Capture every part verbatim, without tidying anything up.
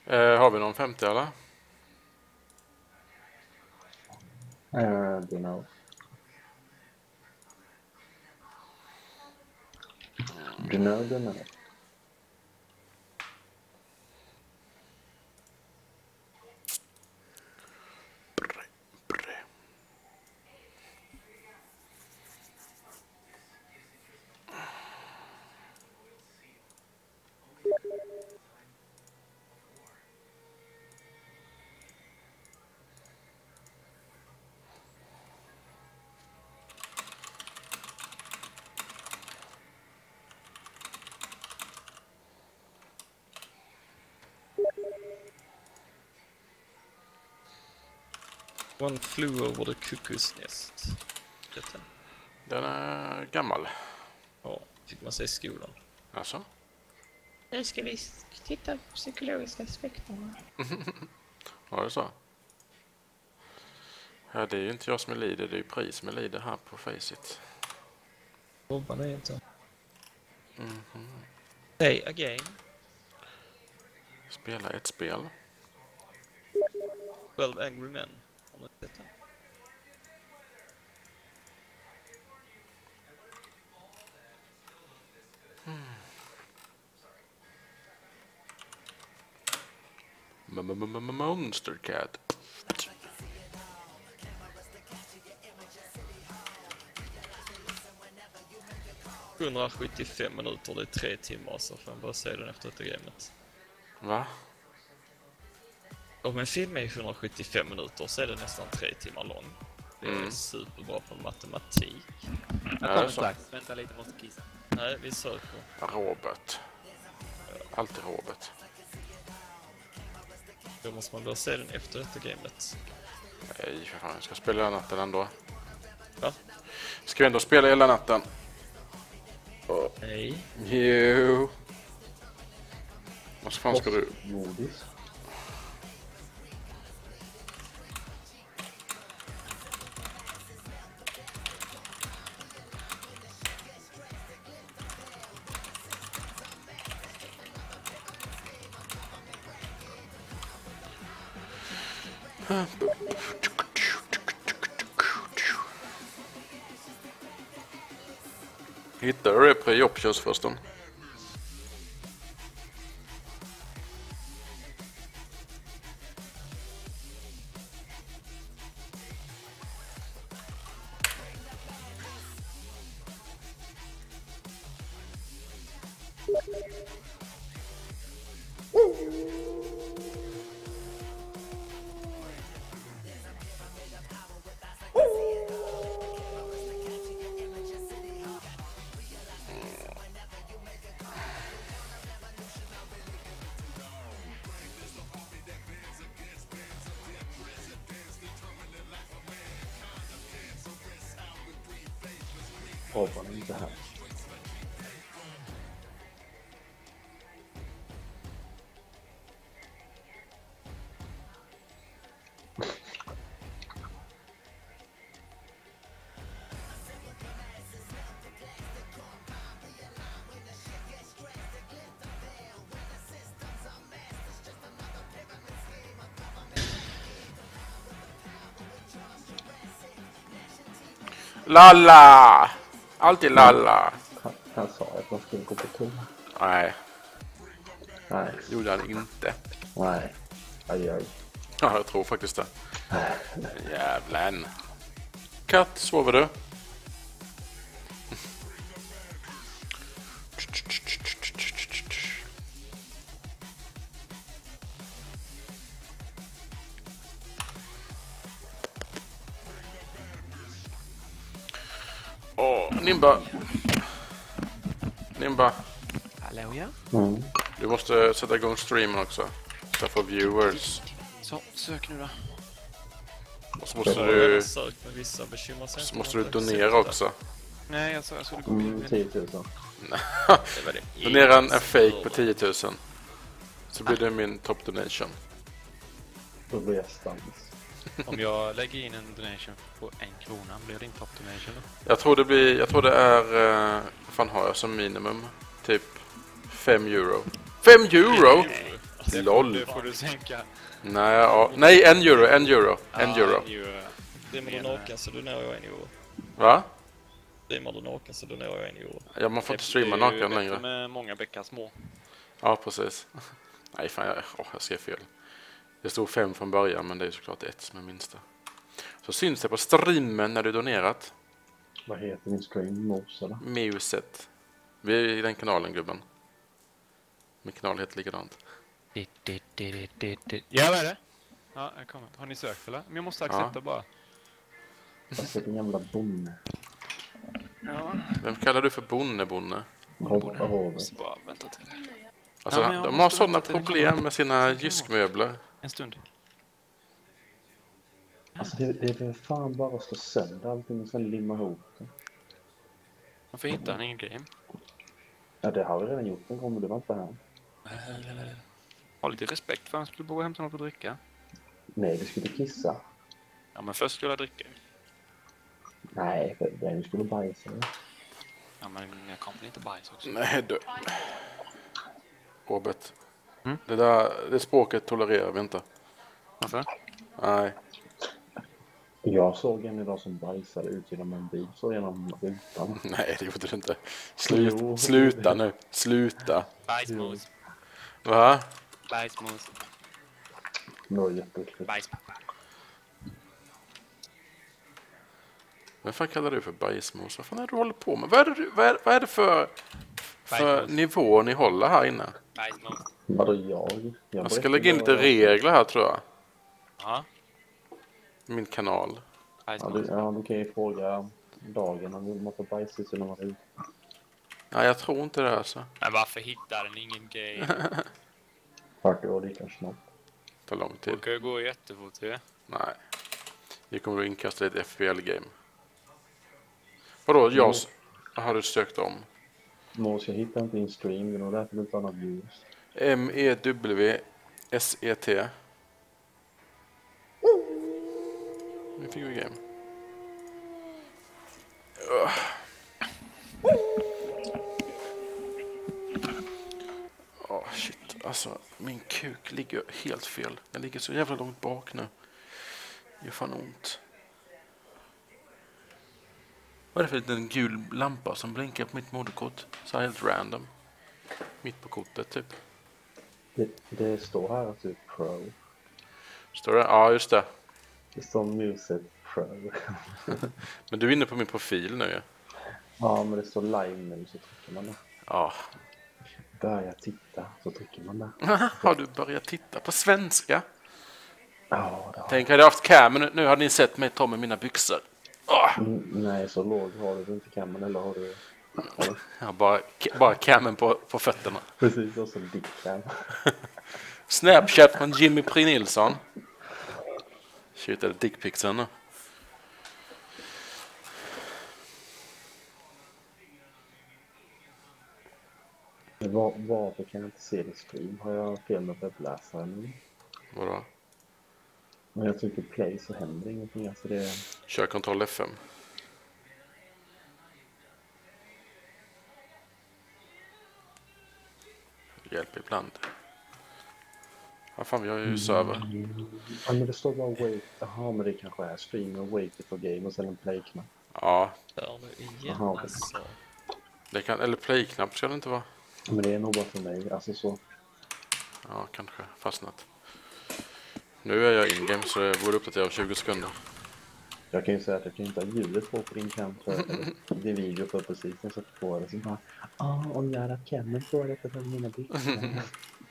Eh, har vi någon femtio eller? Uh, don't know. Don't know, don't know. Bre, bre. One flew over the cuckoo's nest. Detta. Den är gammal. Ja, fick man säga i skolan. Alltså? Nu ska vi titta på psykologiska aspekterna. Ja, det så. Ja, det är ju inte jag som är lider, det är ju pris som är lider här på Faceit. Jobbar det inte. Mm -hmm. Play again. Spela ett spel. twelve Angry Men. Om det detta. Monster Cat. hundrasjuttiofem minuter, det är tre timmar, så får man bara se den efter detta gamet. Va? Om en film är hundrasjuttiofem minuter så är det nästan tre timmar lång. Det är Mm. superbra på matematik. Jag Ja, kommer så. strax. Vänta lite, måste kissa. Nej, vi söker. Robert. Alltid Robert. Då måste man bara se den efter detta gamet. Nej, för fan, jag ska spela hela natten ändå. Va? Ska vi ändå spela hela natten? Oh. Nej. Jo. Vad fan ska du... Modis. Hittar du det på Options förresten? Hoppar inte här. Lalla! Alltid lalla. Han, han sa att man skulle gå på tomma. Nej, Nej, gjorde han inte. nej. Aj, aj. Ja, jag tror faktiskt det. Jävlar. Katt, sover du? Åh, Nimba. Nimba, Hallå, ja. Mm. du måste sätta igång streamen också. Så jag får viewers. Så, sök nu då. Och så måste du, Sök med vissa bekymmer. så måste du donera också. Nej, jag sa jag skulle gå Mm, med. tio tusen. Det var det. Donera en fake på tio tusen. Så blir det min top donation. Då blir jag stans. Om jag lägger in en donation på en krona, blir det din top donation då? Jag tror det blir, jag tror det är, eh, vad fan har jag som minimum? Typ fem euro. fem euro? Det LOL. Det får du sänka. Nej, ja. Nej, en euro, en euro, en Ja, euro. en euro. Streamar du naken så du når jag en euro. Va? Streamar du naken så du når jag en euro. Ja, man får inte Det- streama det är ju naken bättre längre. med många bäckar små. Ja, precis. Nej, fan, jag, åh, jag skrev fel. Det stod fem från början, men det är såklart ett som är minsta. Så syns det på streamen när du donerat. Vad heter din stream? Mos eller? Muset. Vi är i den kanalen, gubben. Min kanal heter likadant. Ja, vad är det? Ja, jag kommer. Har ni sökt eller? Men jag måste accepta Ja. bara. Alltså din jävla bonne. Ja. Vem kallar du för bonne-bonne? Hoppa hovet. Så bara vänta till. Alltså, Ja, men jag de måste har sådana vänta till den problem kommer. med sina jyskmöbler. En stund. Alltså det, det är fan bara att slå sönder allting och sen limma ihop det. Man får hitta en egen game. Ja, det har vi redan gjort en gång, men det var inte här. Ha lite respekt för att han skulle bo och hämta något att dricka. Nej, du skulle kissa. Ja, men först skulle jag dricka. Nej, för den skulle bajsa. Ja, men jag kommer inte bajs också. Nej, du. Robert. Mm? Det där det språket tolererar vi inte. Varför? Nej. Jag såg en idag som bajsade ut genom en bil, så genom rutan. Nej, det gjorde du inte. Slut, Jo. sluta nu. Sluta. Bajsmos. Va? Bajsmos. Det var jätteäckligt. Bajspappa. Vad fan kallar du för bajsmos? Vad fan är det du håller på med? Vad är det, du- vad är, vad är det för, för Bajsmos. nivå ni håller här inne? Bajsmos. Vadå jag? Jag ska lägga in lite regler här, tror jag. Ja. Min kanal. Ja, Bajsmos. du, ja, du kan ju fråga dagen om vill man få bajsa ut genom en ruta. Nej, jag tror inte det alltså. Men varför hittar den ingen game? Vart det var lika snabbt. Det tar lång Det tid. kan ju gå jättefort ju. Nej. Vi kommer att inkasta ett F B L-game. Vadå, jag... s- Har du sökt om? Mås, jag hittar inte din stream, det är nog därför du inte har något views. M E W S E T. Nu fick vi game. Ugh. Åh, shit. Alltså, min kuk ligger helt fel. Jag ligger så jävla långt bak nu. Det gör fan ont. Vad är det för liten gul lampa som blinkar på mitt moderkort? Så här helt random. Mitt på kortet, typ. Det, det står här att du är pro. Står det? Ja, just det. Det står Muset pro. Men du är inne på min profil nu ju. Ja, men det står live nu så trycker man där. Ja. Börja titta så trycker man där. Har du börjat titta på svenska? Ja, det har Tänk, hade jag haft camen nu hade ni sett mig ta med mina byxor. Åh! Mm, nej, så låg har du inte kammen, eller har du... Eller? Jag har bara, bara camen på, på fötterna. Precis, och så dick cam. Snapchat från Jimmy P. Nilsson. Shit, är det dickpixen nu? Var, varför kan jag inte se din stream? Har jag fel med webbläsaren nu? Vadå? När jag trycker play så händer ingenting. Alltså det... Kör kontroll F M. Hjälp ibland. Ja, fan, vi har ju server. Ja, men det står bara wait. Jaha, men det kanske är streamer, wait for game och sen en play-knapp. Ja, Där nu igen Aha, okej. alltså. det kan, eller play-knapp ska det inte vara. Men det är nog bara för mig. Alltså så. Ja, kanske fastnat. Nu är jag in-game så det borde uppdatera om tjugo sekunder. Jag kan ju säga att jag kan inte ha ljudet på på din cam för det är video för precis när jag sätter på det. Så bara, ah, om jag hade haft cammen på det för mina byxor.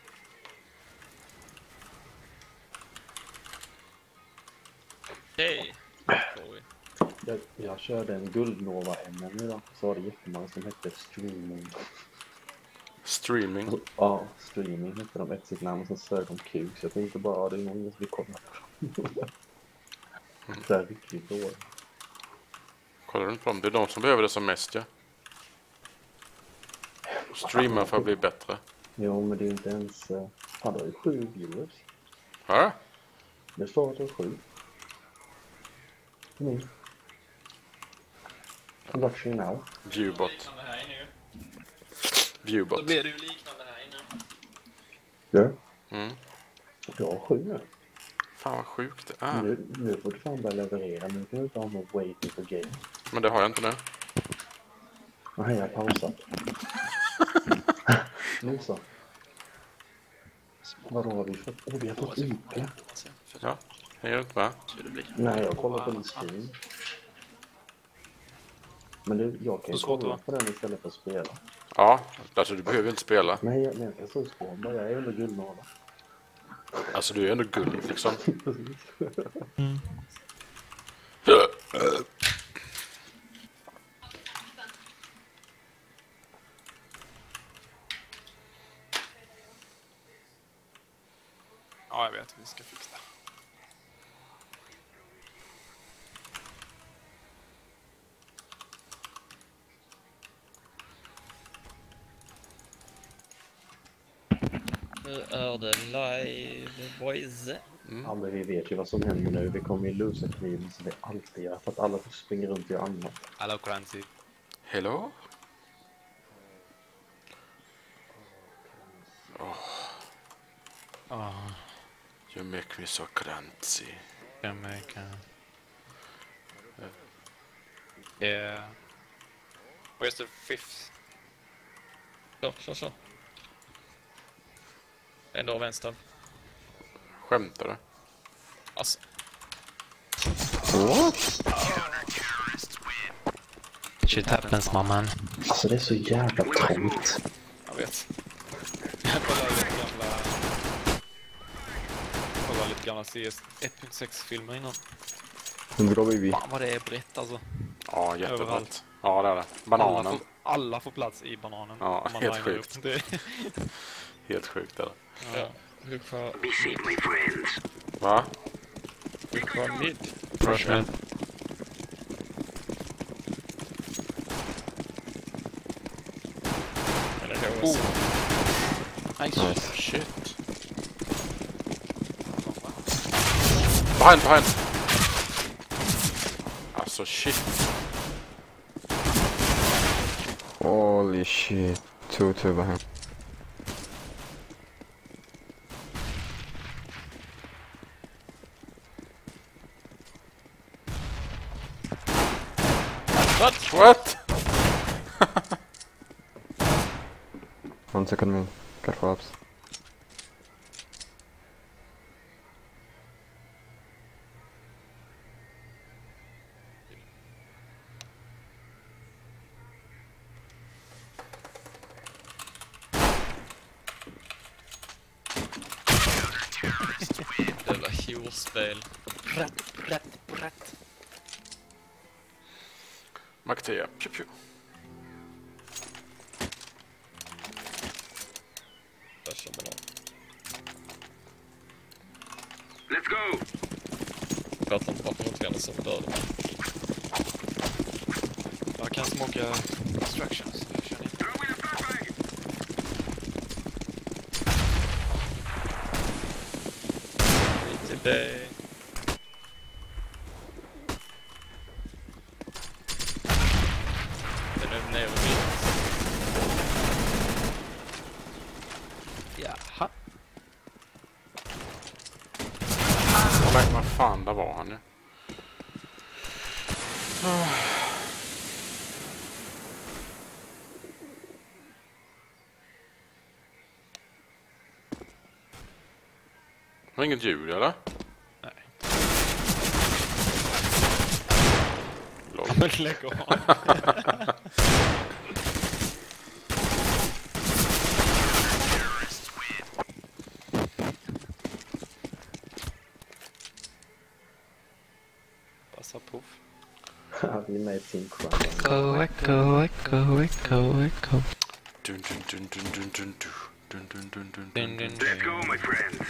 Hej! Chloe. jag, jag körde en Guldnova M M idag. Så var det jättemånga som hette streaming. Streaming. Ja, streaming hette de, ett sitt namn och så sög de kuk. Så jag tänkte bara, ja, det är nog ingen som vill kolla på dem. Det är riktigt dåligt. Kollar du inte på dem? Det är de som behöver det som mest, ja. Streama för att bli bättre. Jo, men det är ju inte ens... Uh, fan, det är ju sju viewers. Ja? Det står att det är sju. Mm. I'm watching now. Viewbot. Viewbot. Då blir det ju liknande här inne. Ja. Mm. Du har sju nu. Fan vad sjukt det är. Nu, nu får du fan börja leverera. Nu kan du inte ha något waiting for game. Men det har jag inte nu. Nej, jag har pausat. Nu så. Vad har vi fått? Åh, vi har fått I P. Ja, hänger du inte med? Nej, jag kollar på din stream. Men du, jag kan ju kolla på den istället för att spela. Ja, alltså du behöver inte spela. Nej, jag menar jag så spår. Jag är ändå guldnåla. Alltså du är ändå guld liksom. Mm. Ja, jag vet att vi ska fixa det. Nu är det live, boys. Mm. Alla vi vet ju vad som händer nu. Vi kommer ju losa kniven som vi alltid gör. För att alla springer runt och gör annat. Hallå, Clancy. Hello? Oh, Oh, you make me so crancy. Jamaica. Yeah. Where's the fifth? Så, så, så. Ändå vänster. Skämtar du? Alltså. Shit happens, man. Alltså det är så jävla tomt. Jag vet. Jag kollar lite gamla... Kollar lite gamla C S ett punkt sex-filmer innan. Bra baby. Fan vad det är brett alltså. Ja, jättebra. Överallt. Ja, det är det. Alla Bananen. får, alla får plats i bananen. Ja, Om man helt linar sjukt. upp det. Helt sjukt är det. Ja. Hur kvar Va? hur kvar mid? Freshman. Eller H S. Oh. Nice. Shit. Behind, behind. Alltså shit. Holy shit. Two, two behind. What? What? One second main. Careful ups. Jävla hjorspel. Rätt, rätt, rätt. Maktea. Pew pew. Där kör man av. Let's go! Pratar om papperotkärnor som dödar mig. Jag kan smoka instructions. Jag känner inte. Throw in a flashbang! Skit i det. Den är nere vid mitt. Jaha. Men vad fan, där var han ju. Har inget ljud eller? Nej. Lol. Men lägg av. Passa puff. Vi är med i Team Crime. Echo, echo, echo, echo, echo. Dun dun dun dun dun dun dun dun dun dun Dun, dun dun, Let's go, my friends!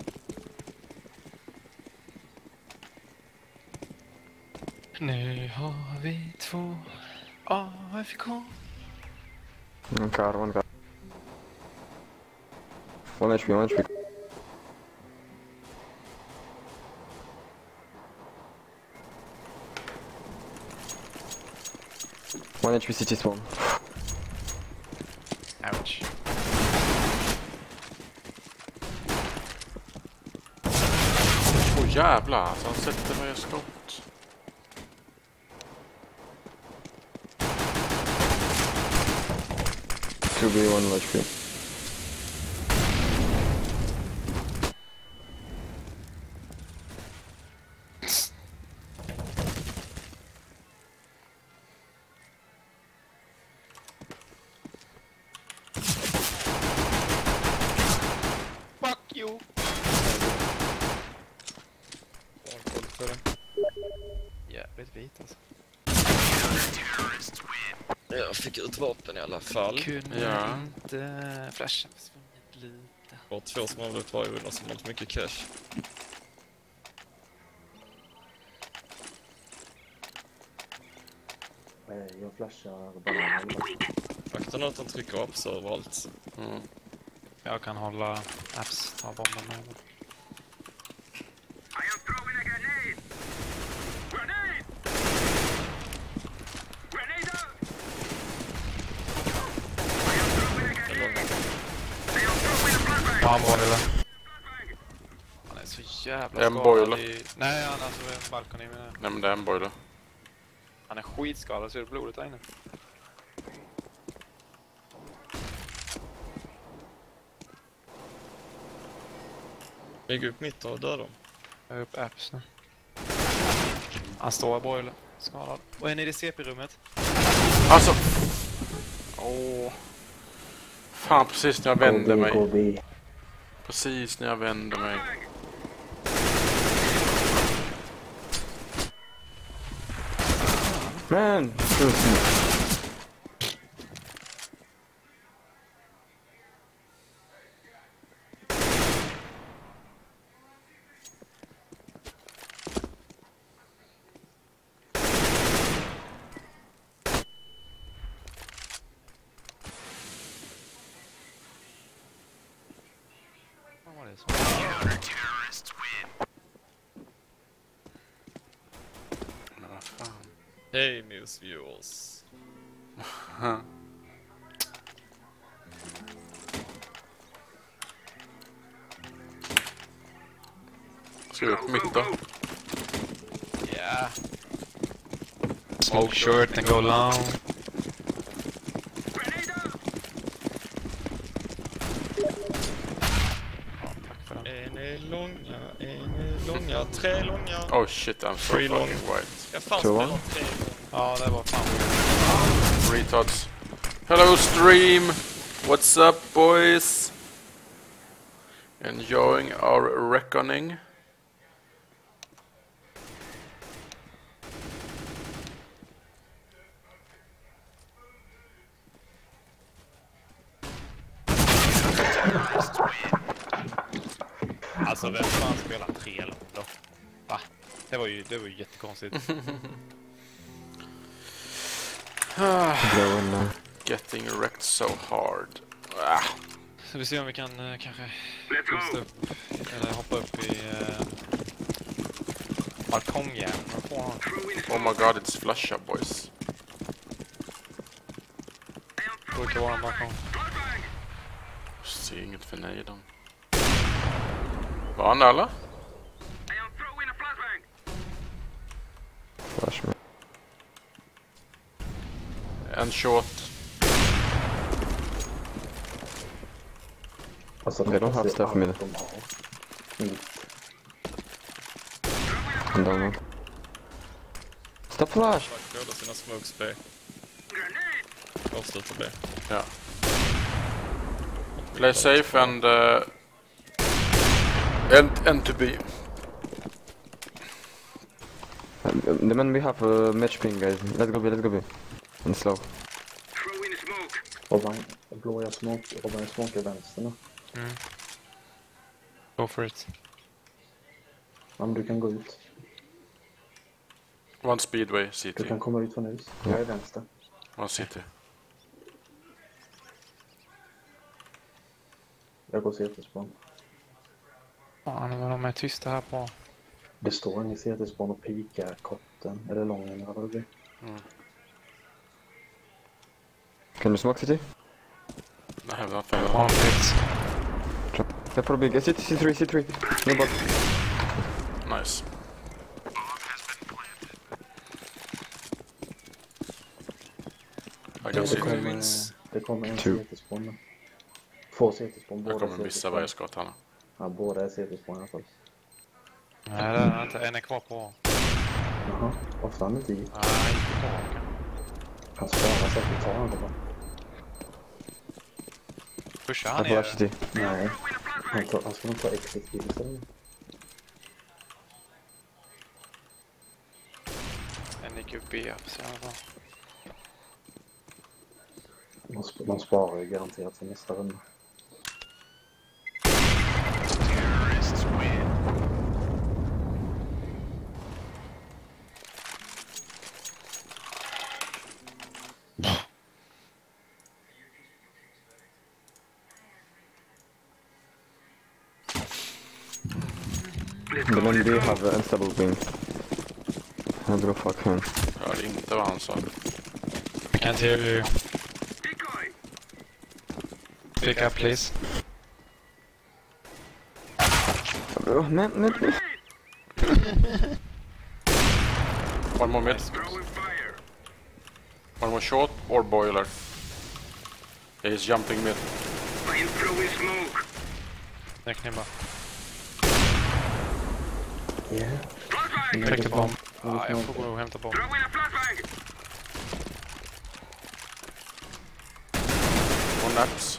Nu har vi två A F K. One car, one car. One H P, one H P. One H P city spawn. Ouch. jävlar, alltså han sätter varje skott. two B, one H P. Fuck you! Jävligt vit alltså. Jag fick ut vapen i alla fall. Kunde Ja. inte flasha försvunnit lite. Och två som har blivit varje runda som har mycket cash. Nej, jag flashar bananer. Akta nu att de trycker upp så överallt. Mm. Jag kan hålla apps, ta bomben med. I am throwing a grenade! Grenade! Grenade out! I am throwing a grenade! I am throwing a flashbang! Ja, han boiler. Han är så jävla En skadad boiler. i... Nej, han är alltså en balkoni med det. Nej men det är en boiler. Han är skitskadad, ser du blodet där inne? Lägg upp mitt och döda dem. Jag är upp apps nu. Han står i boiler, skadad. Och en i det C P-rummet. Alltså! Åh. Fan, precis när jag vänder mig. K B. Precis när jag vänder mig. Man! Vad var det som? Men vad fan. Hej Muse Viewers. Ska vi upp mitt då? Yeah. Smoke short and go long. Tack för den. En är långa, en är långa, tre långa. Oh shit, I'm so Free long. fucking white. Jag fanns Två. mellan tre långa. Ja, det var fan. Retards. Hello stream! What's up boys? Enjoying our reckoning. Alltså, vem fan spelar tre lång då? Va? Det var ju, det var ju jättekonstigt. Blow in now. Getting wrecked so hard. Ah. Så vi ser om vi kan uh, kanske Let's boosta go! upp, eller hoppa upp i uh, balkongjärn och få honom. Throwing Oh my god, it's flusha boys. I am Det throwing brukar a vara en flashbang! balkong. Flashbang! Ser inget för nejden. Var han där eller? I am throwing a flashbang! Flash me. En short. Alltså, They don't have ser stuff allt mid. de har. Mm. I'm down one. Stop flash! Tack båda sina smokes B. Grenade! Avsluta B. Ja. Play safe and uh, and and to be. The man we have a match ping guys. Let's go B, let's go B. And slow. Throw in smoke! Och vad blå jag smoke och vad jag smoke vänster nu. Mm. Go for it. Men du kan gå ut. One speedway Du city. kan komma ut från hus. Jag är vänster. One city. Jag går C T-spawn. Fan, vad de är tysta här på. Det står en i C T-spawn och pikar kotten. Eller lången eller vad det blir. Mm. Can you smoke city? Nej, det var fan. One pit. They're probably big. C T, C three, C three. No bot. Nice. kan Det se. kommer, det kommer en Two. C T-spawn nu. Två C T-spawn, Jag båda kommer C T-spawn. missa varje skott här nu. Ja, båda är C T-spawn i alla fall. Nej, det är inte. En är kvar på. Jaha, varför han inte gick? Nej, inte tillbaka. Han sparar säkert, tar han det bara. Pushar Jag han får ner. H T. Nej, han, tar, han ska nog ta exit kill istället. En gick upp B så i alla fall. De, sp- de sparar ju garanterat till nästa runda. The men do have a unstable wing. I'll go fuck him. Jag hörde inte vad han sa. I can't hear you. Decoy. Pick up please. Oh, man, man, please. One more mid. Throwing fire. One more short or boiler. He's jumping mid. I'm throwing smoke. Jag knibbar. Yeah. Flashbang. Täcker bomb. Mm. Ja, jag får gå och hämta bomb. Throwing a flashbang. One nuts.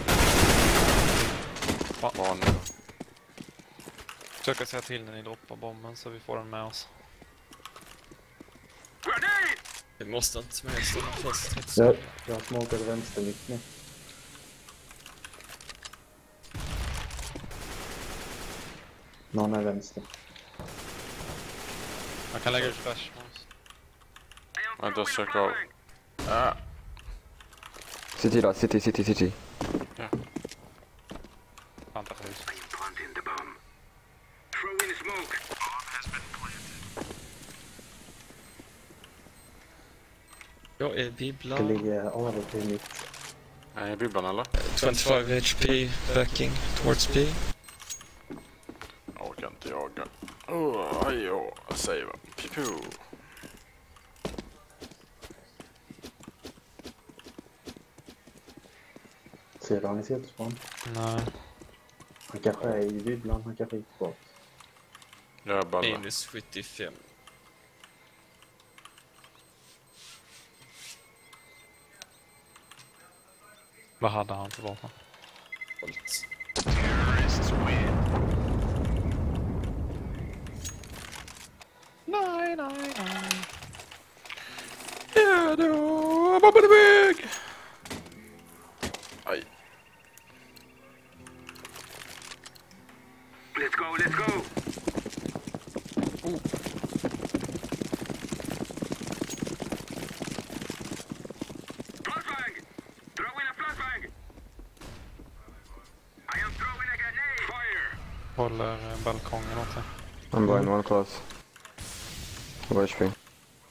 Va? One. Försöka säga till när ni droppar bomben så vi får den med oss. Grenade. Vi måste inte med oss den först. Jag, jag har smokat vänster mitt nu. Någon är vänster. Man kan lägga ut flash. I am Vänta, throwing a sök av. flashbang. Ah, City då, city, city, city. Vänta hus. I am planting the bomb. Throwing smoke. Jag är Det bibblan. ligger A V P mitt. är bibblan eller? twenty-five H P backing towards B. Jag orkar inte jaga. Oh, aj, oh, save. Pipu. Ser du han i C T-spawn? Nej. Han kanske är i bibblan, han kanske gick bort. Jag ballar. Minus sjuttiofem. Vad hade han för vapen? Volt. Nej, nej, nej. Ja då, bombade iväg! Aj. Let's go, let's go. Flashbang. Throwing a flashbang. I am throwing a grenade. Fire. Håller eh, balkongen åt sig. I'm blind, one close. One H P. I am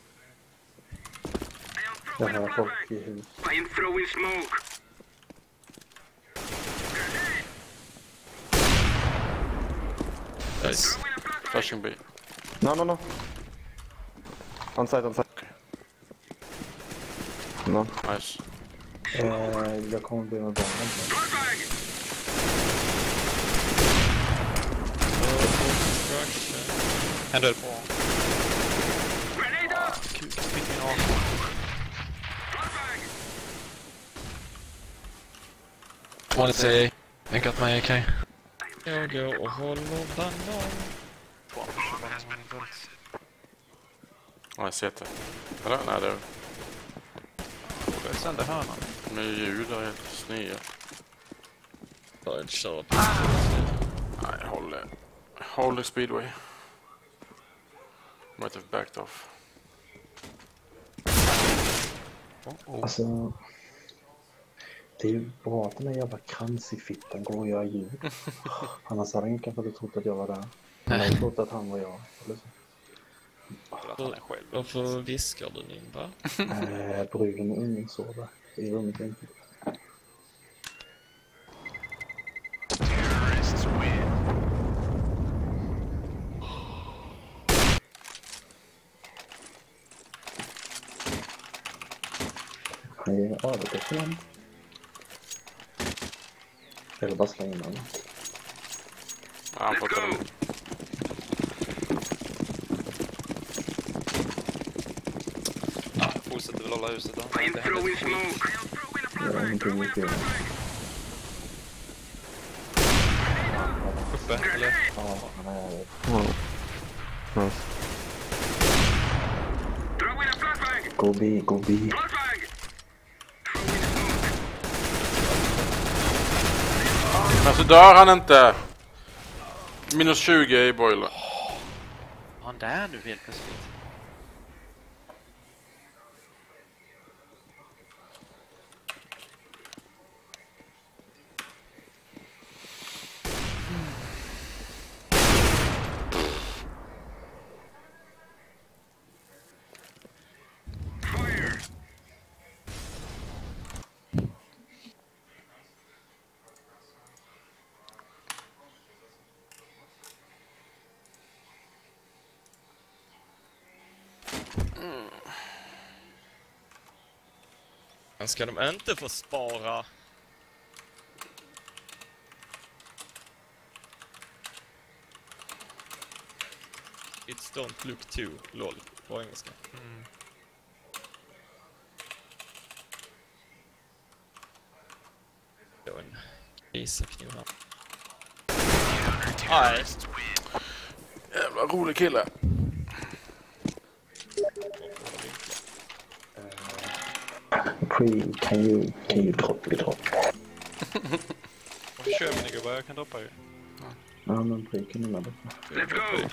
Jag throwing a har folk flashbang. i hus. I am throwing smoke. Grenade. Nice. Throwing a flashbang. Flashing B. No, no, no. On site, on site. No. Nice. Eh, jag kommer bli med bomben. Flashbang. En död på. Grenade out. Kuk, fick min arm. Flashbang. One is A. I got my A K. Jag går och håller banan. Ja, jag ser det. Eller? Nej, det är Det är sönder hörnan. med ljud är helt snea. Bara en körd. Nej, jag håller. Håller speedway. Might have backed off. Oh, oh. Alltså, det är ju bra att den här jävla krans i fittan går och gör ljud. Annars hade ingen kanske trott att jag var där. Han hade trott att han var jag. Eller så. Att han är själv. Varför viskar du Nimba? Eh, bruden och ungen sover i rummet inte. Ni är övertäcker igen. Jag vill bara slänga in den. Ja, han får ta den. Jag fortsätter väl hålla huset då. Det händer ett skit. Jag har ingenting mycket. Uppe, eller? Ja, han är... Ja. Nice. Gå bi, gå bi. Men så dör han inte. Minus tjugo i boiler. Han där nu helt plötsligt. Men ska de inte få spara? It's don't look too, lol, på engelska. Mm. Det var en isakniv här. Nej. Jävla rolig kille. Pre, can you, can you drop, you drop? Varför kör vi ni gubbar? Jag kan droppa ju. Ja, men pre kan du med det. Let's go!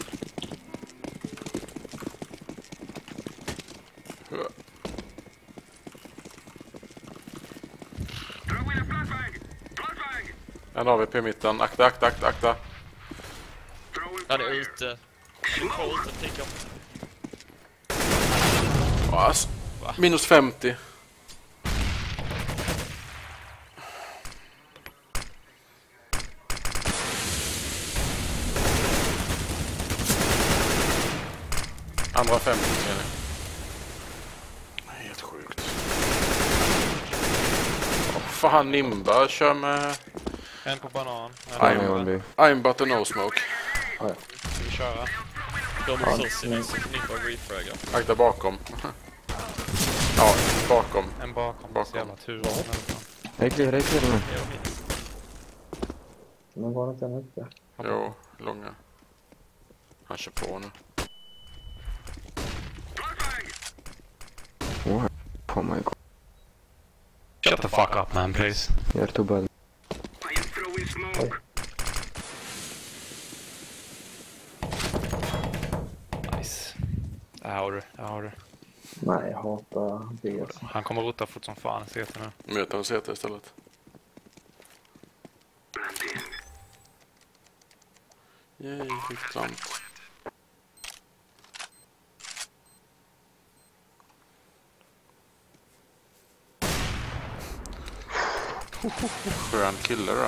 En A V P i mitten. Akta, akta, akta, akta. Han är ute. Coolt att tänka om. Ass. Minus femtio. Andra femtio ser ni. Helt sjukt. Åh, fan, Nimba kör med... En på banan. I'm on B. I'm but a no smoke. Ja, ja. Ska vi köra? De är så sin så kan ni bara refragga. Akta bakom. Ja, bakom. En bakom. Bakom. Så jävla tur. Jag är clear, jag är clear nu. Jag vet. Men var det inte en uppe? Jo, långa. Han kör på nu. What? Oh my god. Shut the fuck up man, please. Jag är too bad. Nice. Där har du, där har du. Nej, jag hatar B S. Han kommer rota fort som fan, ser jag nu. Möter en C T istället. Yay, fick klant. Skön kille då.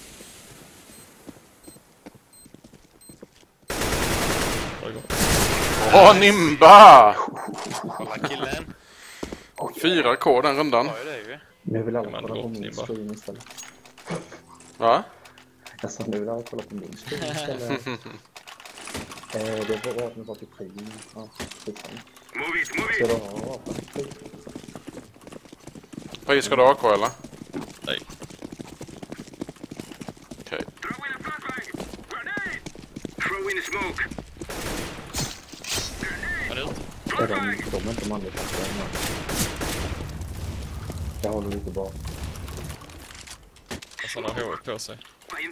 Åh, Nimba! Kolla killen. Fyra K den rundan. Ja, det är ju. Nu vill alla Man kolla på drop, min Nimba. stream istället. Va? Jag sa nu vill alla kolla på min stream istället. eh, det var vapnet var till prim. Ja, skitsamma. Ska du ha vapen? Pris ska du ha A K eller? Nej. Okej. Han är ute. Är de, de är inte manliga kanske. Jag håller lite bak. Alltså han har H på sig.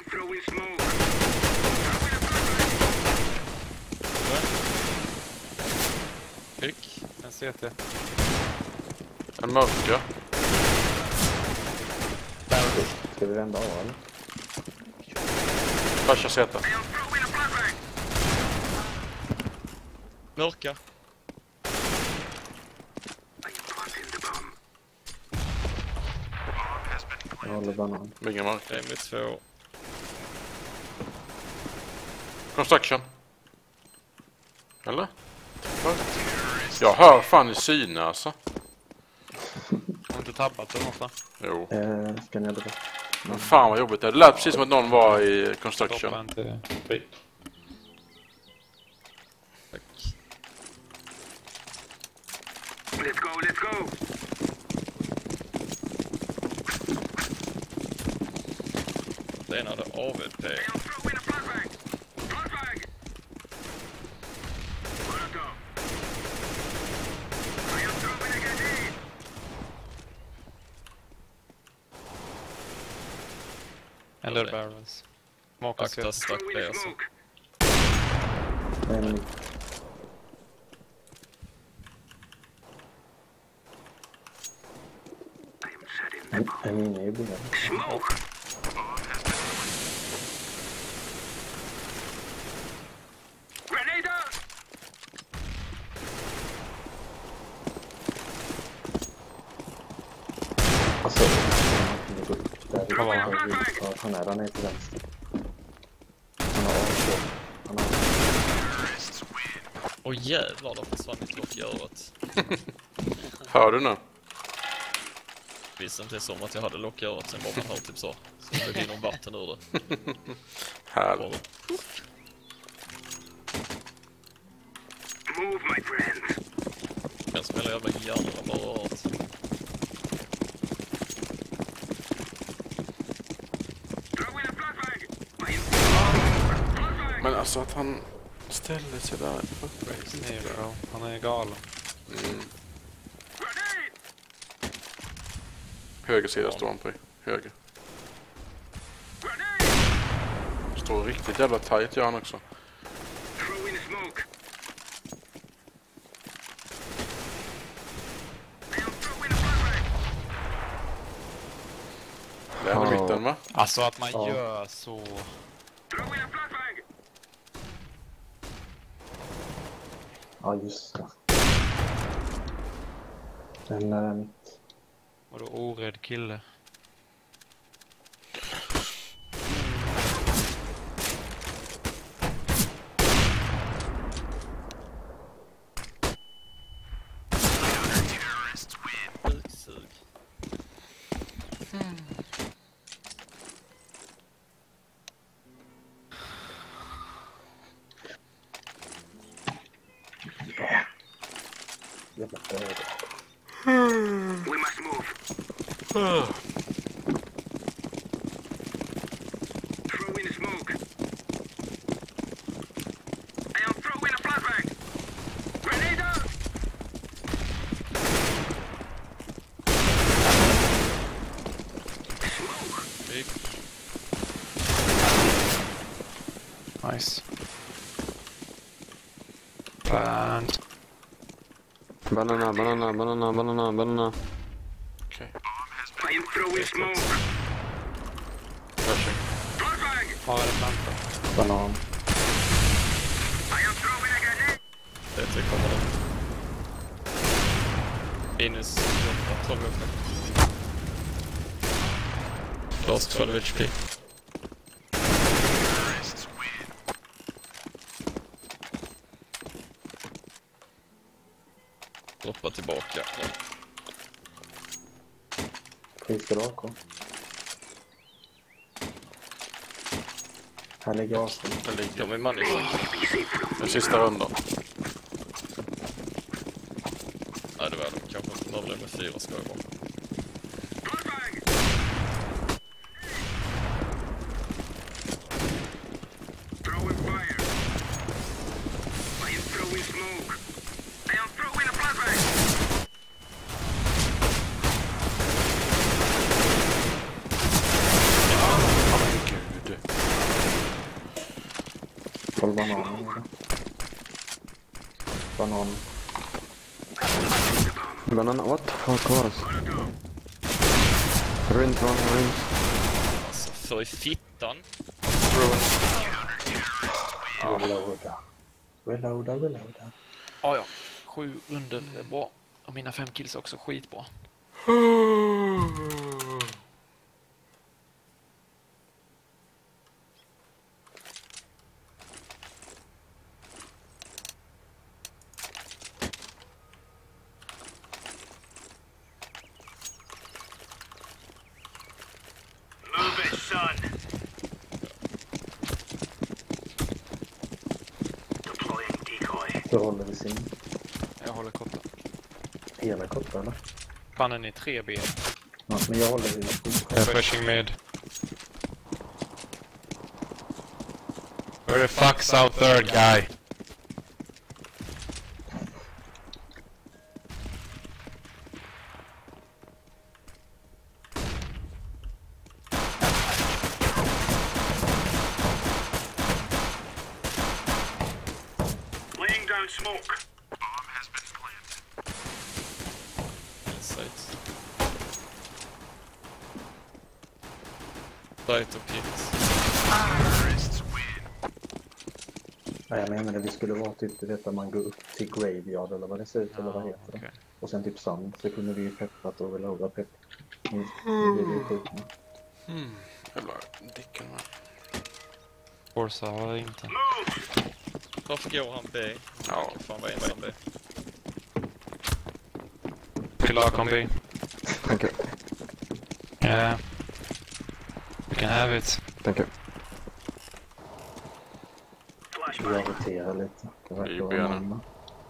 Fick. En C T. En mörka. Ska vi vända av eller? Fasha C T. Mörka. Jag håller banan. Bygger mark. Det är mitt två. Construction. Eller? Jag hör fan i syne alltså. Jag har inte tabbat eller något va? Jo. Eh, ska ni det? Men fan vad jobbigt det. Det lät precis som att någon var i construction. Droppa inte skit. Tack. Let's go, let's go. Det ena hade A V P. I'm throwing a flashbang. Flashbang. Molotov. I am throwing a grenade. Eller barrels. Smaka Akta sig. stack Throwing B a alltså. smoke. Nej, men I am setting en, the en inne i bilen. smoke. Grenade out. Alltså, han går upp där. Vad var Han han? Ja, han är, han är till vänster. Han har A två. Han har... Åh jävlar, då försvann mitt lock i örat. Hör du nu? Visste inte som att jag hade lock i örat, sen bara man hör typ så. Så det blir någon vatten ur det. Härligt. Move, my friend. Jag spelar jävla hjärnorna bara örat. Throwing a flashbang. I am flashbang. Men alltså att han ställer sig där. Nej, bro. Han är galen. Mm. Grenade. Höger sida står han på. Höger. Grenade. Står riktigt jävla tight gör han också. Throwing a smoke. I am throwing a flashbang. Det är i Ja. mitten va? Alltså att man Ja. gör så... Throwing a flashbang. Ja, just det. Den där är mitt. Vadå orädd kille? Buksug. Jävla öde. We must move. Throwing a smoke. I am throwing a flashbang. Grenade out. Smoke. Big. Nice. Plant. Banana, banana, banana, banana, banana. Okej. I am throwing smoke. Flashing. Flashbang. Har det plantat? Banan. I am throwing a grenade. Det är kommer det. Minus tjugoåtta, tolv uppe. Last tolv H P. Droppa tillbaka. Finns det A K? Här ligger Aston. Det ligger. De är manisen. Den sista rundan. Nej, det var de. Kanske inte noll med fyra ska jag vara. Flashbang. Throwing fire. I am throwing smoke. I am throwing a flashbang. Åh men gud. Håll bananen. Banan. Banana, what the fuck was? Runt, run, runt. Alltså, för i fittan. Reloada. Reloada, reloada. Ja, ja. Sju under är bra. Och mina fem kills är också skitbra. håller vi sin? Jag håller korta. Hela korta eller? Fan, är ni tre B? Ja, men jag håller vid. They're pushing mid. Where the fuck's our third guy? Laying down smoke. Sight. Sight och kids. Ja, jag menade det skulle vara typ, du vet, att man går upp till graveyard eller vad det ser ut eller vad heter det. okej. Och sen typ sand, så kunde vi ju peppat och reloada pepp. Mm. Det blir ju sjukt. Mm. Jävla dicken med. Forza har jag inte. Varför går han B? Ja. Fan vad ensam B. Pilar on B. Thank you. Yeah. You can have it. Thank you. Vi roterar lite. Det verkar Vi vara gärna. mamma.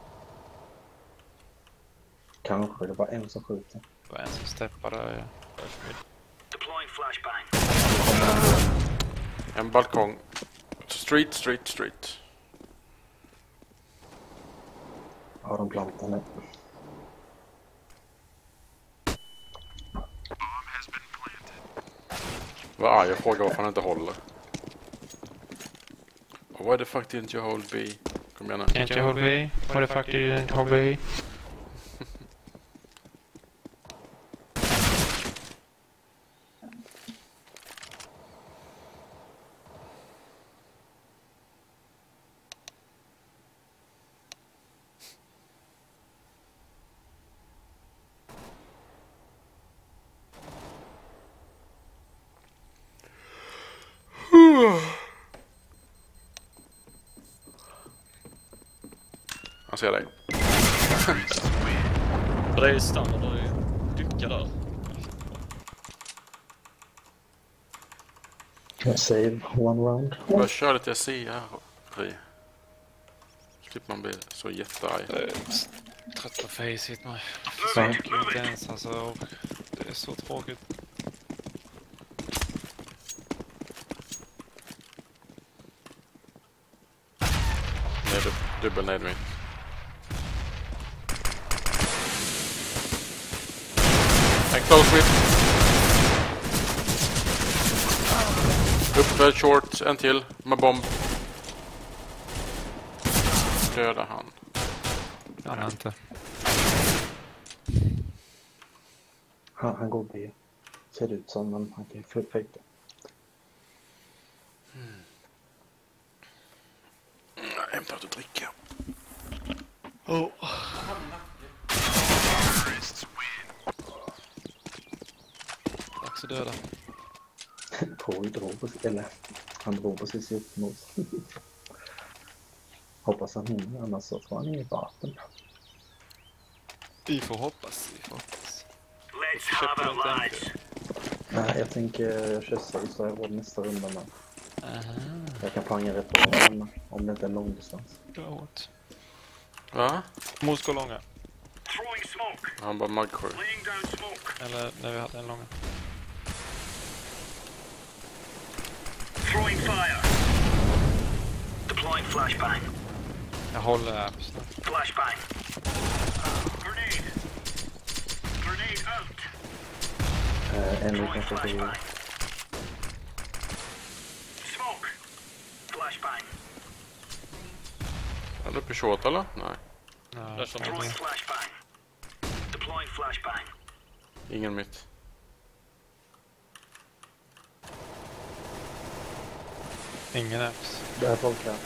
Kanske, det är bara en som skjuter. Det var en som steppade där. Ja. Deploying flashbang. En balkong. Street, street, street. Har de plantan nu? Vad arg jag frågar varför han inte håller. Oh, why the fuck didn't you hold B? Kom igen nu. Can't you hold B? Why the fuck did you didn't hold B? Han ser dig. Det är ju standard att dyka där. Save one round. Bara kör lite C här. Fri. Slipper man bli så jättearg. Jag är trött på faceit nu. Så. Jag tycker inte ens alltså. Det är så tråkigt. Nej, du, dubbel ned mig. En close whip. Uppe, short, en till. Med bomb. Döda han. Ja, nej, inte. Han, han går B. Ser ut som, men han kan ju fullfejta. Jag hämtar att dricka. Oh. Dags att döda. Paul drog på, eller han drog precis upp mot. Hoppas han hinner, annars så får han i vapen. Vi får hoppas, vi får hoppas. Let's have it, lads. Nej, jag tänker jag kör sig så jag har nästa runda med. Aha. Jag kan panga rätt på dem om det inte är lång distans. Dåt. Va? Måste gå långa. Throwing smoke. Han bara muggsjö. Laying down smoke. Eller när vi hade en långa. Throwing fire. Deploying flashbang. Jag håller här snart. Flashbang. Grenade. Grenade out. Eh, en Throwing liten för flashbang. Smoke. Flashbang. Är du uppe i short eller? Nej. Nej, Där som Throwing är flashbang. Deploying flashbang. Ingen mitt. ingen apps. Det är folk här.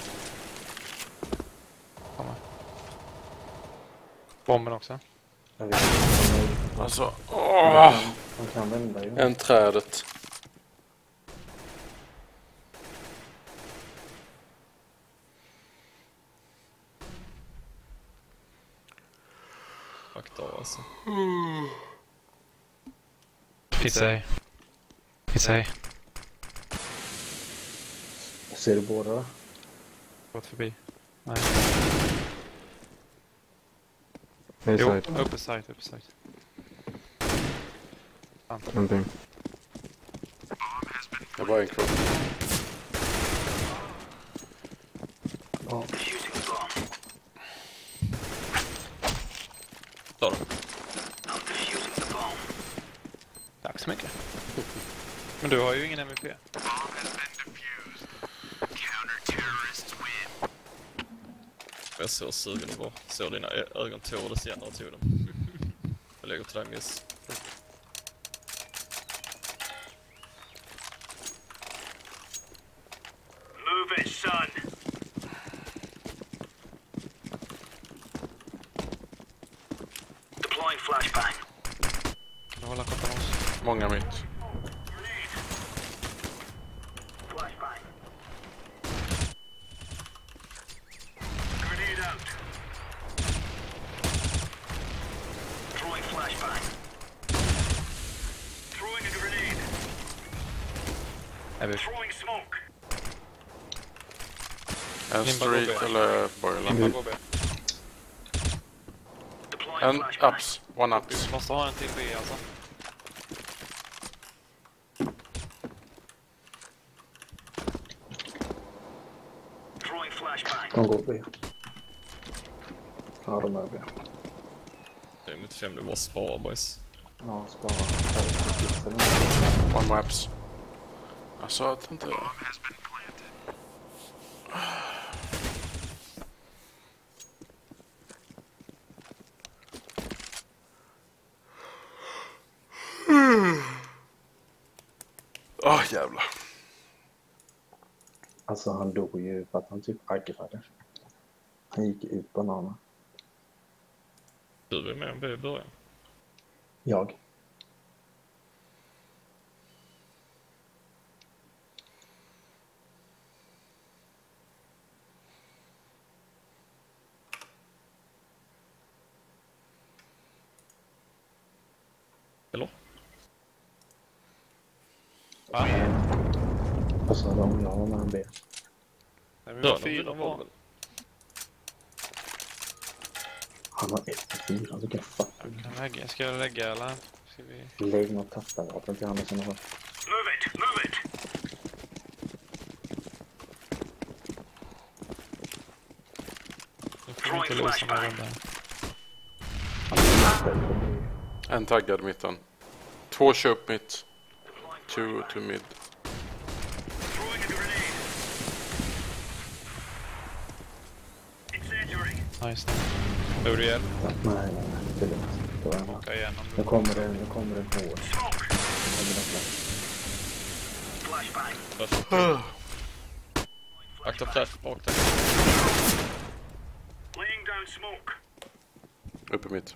Kommer. Bomben också. Jag vet inte. Alltså, åh! De kan vända ju. En trädet. fucked av alltså. It's A. It's A. Ser du båda då? Gått förbi. Nej. A Jo, side. uppe side, uppe side. Någonting. Jag var en kvar. Ja, Defusing the bomb. Ta den. I'm defusing the bomb. Tack så mycket. Men du har ju ingen M V P. Jag såg sugen och bara såg dina ö- ögon tårdes igen när jag tog dem. Jag lägger till dig, miss. Move it, son. Deploying flashbang. Du håller koppen oss. Många mitt. Flashbang. Grenade out. Throwing flashbang. Throwing a grenade. Är vi? Throwing smoke. En Limba street går B. eller boiler. Lampa går B. Deploying En flashbang. ups. One ups. Vi måste ha en till B alltså. Throwing flashbang. de går B. Ja, de är B. Det är mitt fem, du måste spara, boys. Ja, spara. One more ups. Jag sa att inte... Åh, oh, jävlar. Alltså han dog ju för att han typ aggrade. Han gick ut bananen. Du är med om B i början. Jag. Eller? Va? Vad sa de? Jag var med en B. Nej, vi Ja, har de fyra vill var. väl. Han har ett och fyra. Så kan jag fucking Jag kan lägga, ska jag lägga eller? Ska vi... lägga något tappavapen till honom. Som har... Move it, move it. Nu får vi inte lösa någon där. En taggad mitten. Två köp mitt. Two to mid. Throwing a grenade. Incendiary. Nice. Behöver du hjälp? Nej, nej, nej. Det är lugnt. Det var en här. Åka igenom. Nu kommer det, nu kommer det på. Smoke. Flashbang. Flash. Akta flash bak där. Laying down smoke. Uppe mitt.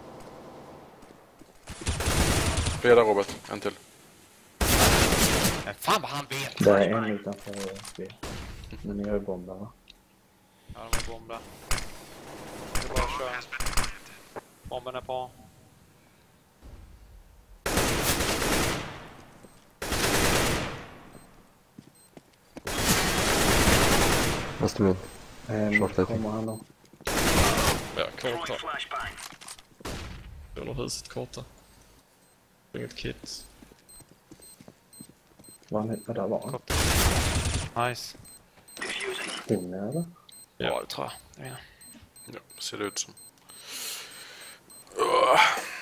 Breda Robert. En till. Men fan vad han vet! Det är en utanför B. Men ni har ju bomber, va? Ja, de har bomb där. Det är bara att köra. Bomben är på. Nästa mid. Ehm, Short lighting. kommer han då? Ja, Throwing korta. flashbang. Eller huset korta. Inget kit. Vad han där var han? Nice. Defusing. Inne eller? Ja. Ja, det tror jag. Det menar Ja, ser det ut som. Ugh.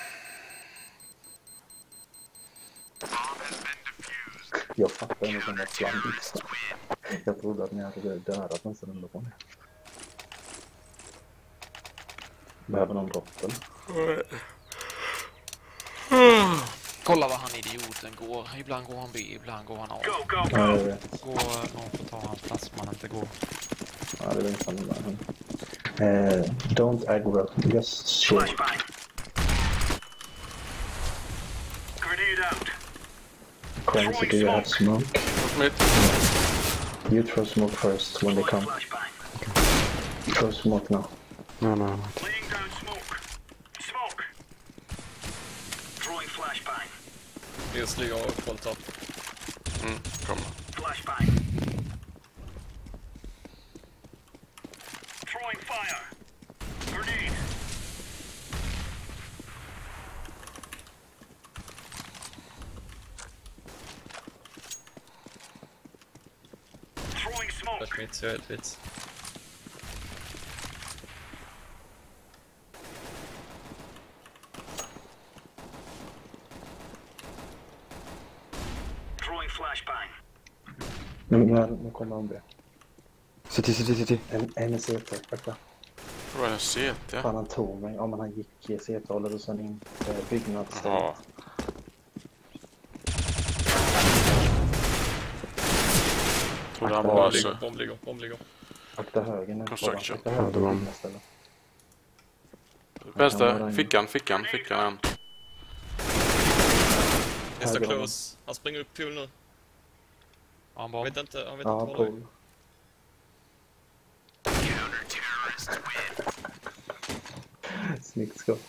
Jag fattar inte som var flammigt. Jag trodde att ni hade dödat en sån på mig. Behöver någon droppen? Kolla vad han idioten går. Ibland går han B, ibland går han A. Go, go, Ja, jag go. vet. Går någon får ta hans plats man inte går. Ja, det är inte samma där. Eh, don't aggro. Just shoot. Flashbang. Grenade out. Cranky, do you have smoke? Upp mitt. You throw smoke first when they Throwing come. flashbang. Throw smoke now. No, no, no. Laying down smoke. Smoke. Throwing flashbang. Dels ligger och voltar. Mm, kommer. Flashbang. Throwing fire. Grenade. Flash mitt, så jag är helt vitt. Throwing flashbang. Nu, nu, nu kommer han be. City, city, city. En, en i C T, fakta. Vad är en C T? Fan, han tog mig. Om han gick i C T-hållet och sen in eh, byggnadsstället. Ja. Tror han var Bomb alltså. ligger, bomb ligger, bomb ligger. Akta höger nu. Construction. Akta höger Ja, det var- byggnadsstället. Vänster, fickan, fickan, fickan en. Nästa Höger close. Han springer upp pool nu. Han Han bara... vet inte, han vet Ja, inte var det är. pool. Snyggt skott.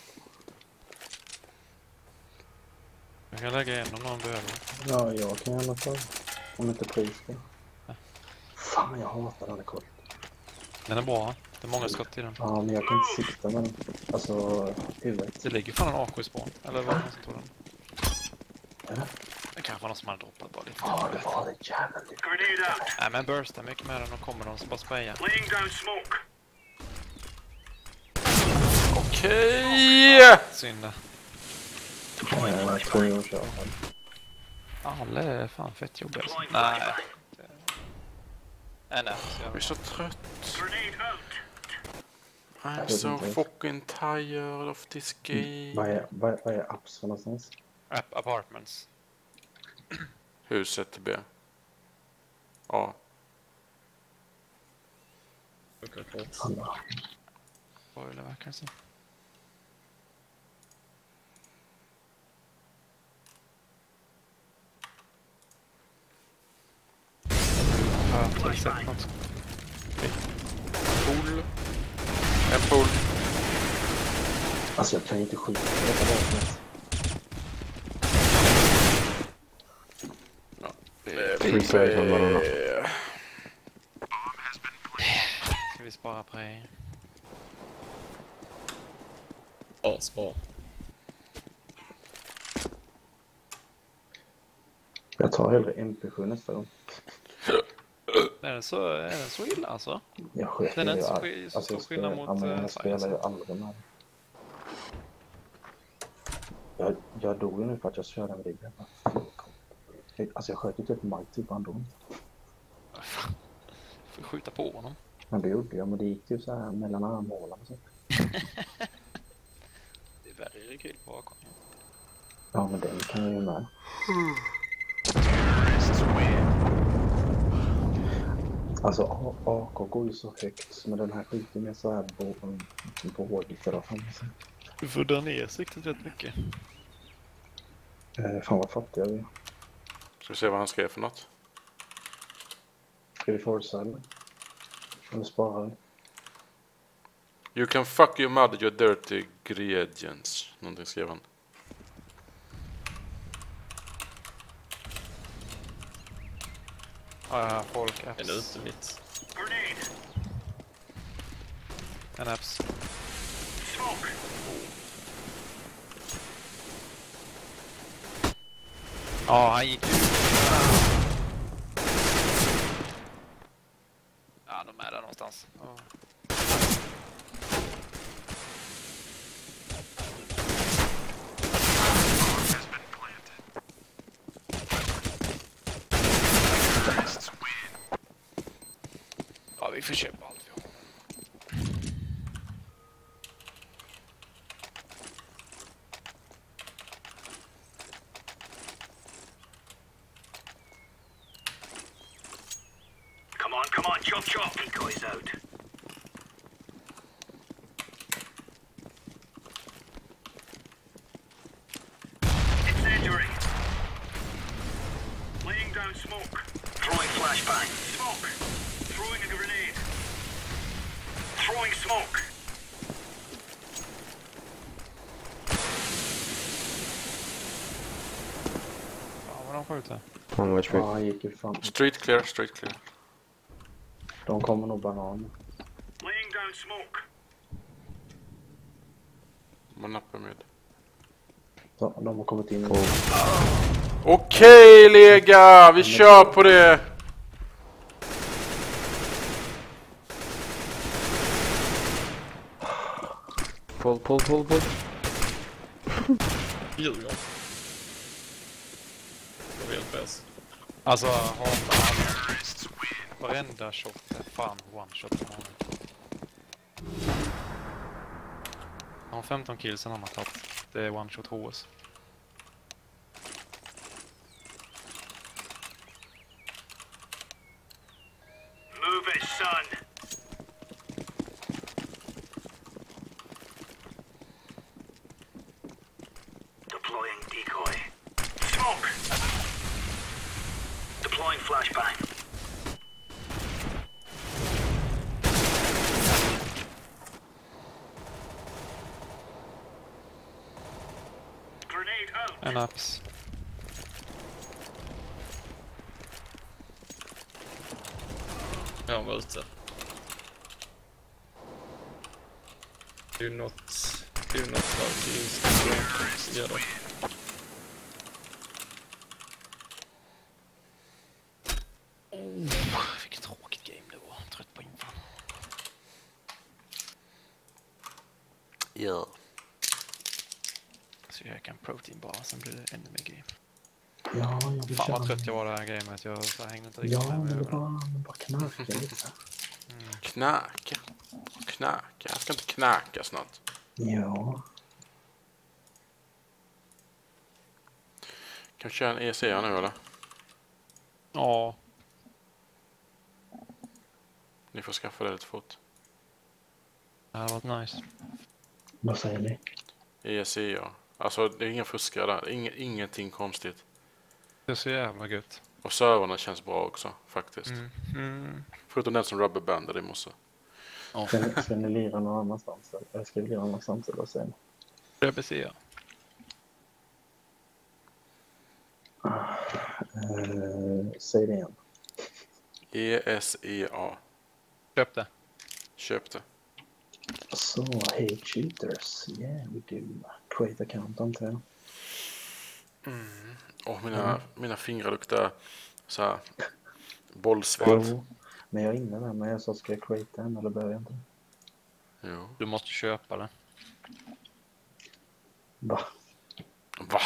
Jag kan lägga in om någon behöver. Ja, jag kan i alla fall. Om inte pris på. Fan, jag hatar den här kort. Den är bra. Det är många skott i den. Ja, men jag kan inte sikta med den. Alltså, huvudet. Det ligger fan en A K i spån. Eller vad är det någon som tog den? Eller? Det kanske var någon som hade droppat bara lite. Ja, det var det jävligt. Grenade out. Nej men bursta mycket med den och kommer de som bara sprayar. Laying down smoke. Okej! Synd det. Eh, Jag tror jag kör. Alla är fan fett jobbiga. alltså. Deploying Nej. flashbang. Nej, nej. Så Jag är jag... så trött. Grenade out. I'm vet so inte. fucking tired of this game. Vad är, vad, vad är apps för någonstans? App apartments. Huset B. Ja. Okej, klart. Alla. Boiler verkar det som. Ja, jag har sett något. Pool. En pool. Alltså jag kan inte skjuta på detta vapnet. Free side från varandra. Ska vi spara på det? Ja, spara. Jag tar hellre M P sju nästa gång. Är den så, är den så illa alltså? Jag sköt Den är ju inte så all- sk- så alltså, stor jag skillnad spelar- mot, ja, men eh, jag spelar ju Science. aldrig med. Jag, jag dog ju nu för att jag körde en rigg. Alltså jag sköt ju typ Mighty på han dog inte. Får skjuta på honom. Men det gjorde jag, men det gick ju så här mellan armhålan och så. Det är värre i rekyl på A K. Ja, men den kan jag ju med. Alltså A- AK går ju så högt, men den här skjuter med så här båg för att han sig. Du får dra ner siktet rätt mycket. Eh, fan vad fattig jag är. Ska vi se vad han skrev för något? Ska vi forsa eller? Eller spara det? You can fuck your mother, your dirty ingredients. Någonting skrev han. Ja, ja, folk, En apps. ute mitt. Grenade. En apps. Smoke. Ja, han gick ju. Ja, de är där någonstans. Ja. Ja, vi får köpa allt vi har. Come on, come on, chop chop. Decoys out. Incendiary. Laying down smoke. Throwing flashbang. Smoke. Throwing a grenade. Throwing smoke. Ja, vad de skjuter. Han var H P. Ja, han gick ju fram. Street clear, street clear. De kommer nog banan. Laying down smoke. Man nappar med. Så, de har kommit in. Okej, lega! Vi kör på det! Pull, pull, pull, pull. Djurgården. Det är helt bäst. Alltså, hatar alla. Varenda shot är fan one shot från honom. Han har femton kills sen han har tagit. Det är one shot H S. Move it, son. Deploying decoy. Smoke. Deploying flashbang. Grenade out. En apps. Ja, han var ute. Do not... Do not love to use this. Gör det. Oh, vilket tråkigt game det var. Trött på infan. Ja. Så jag kan protein bara, sen blir det ännu mer game. Ja, jag vill Fan köra. vad trött jag var det här gamet. Jag så hängde inte riktigt Ja, med men mig det över det. bara, men bara knarka lite. Knäcka. Knäcka. Jag ska inte knäka snart. Ja. Kan vi köra en E C här nu eller? Ja, Ni får skaffa det lite fort. det hade varit nice. Vad säger ni? E C ja. Alltså det är inga fuskare där. Inge, ingenting konstigt. Det är så jävla gött. Och servrarna känns bra också faktiskt. Mm. Mm. Förutom den som rubberbandade i morse. Ja, Ska ni, ska ni lira någon annanstans? Eller ska vi lira någon annanstans eller sen? det är C. Uh, säg det igen. E S E A. Köp det. Köp det. Så, hey cheaters. Yeah, we do. Create account, antar jag. Och mina, Mm. mina fingrar luktar så här bollsvett. Jo, men jag är inne där, men jag sa ska jag create en eller behöver jag inte? Jo. Du måste köpa det. Va? Va?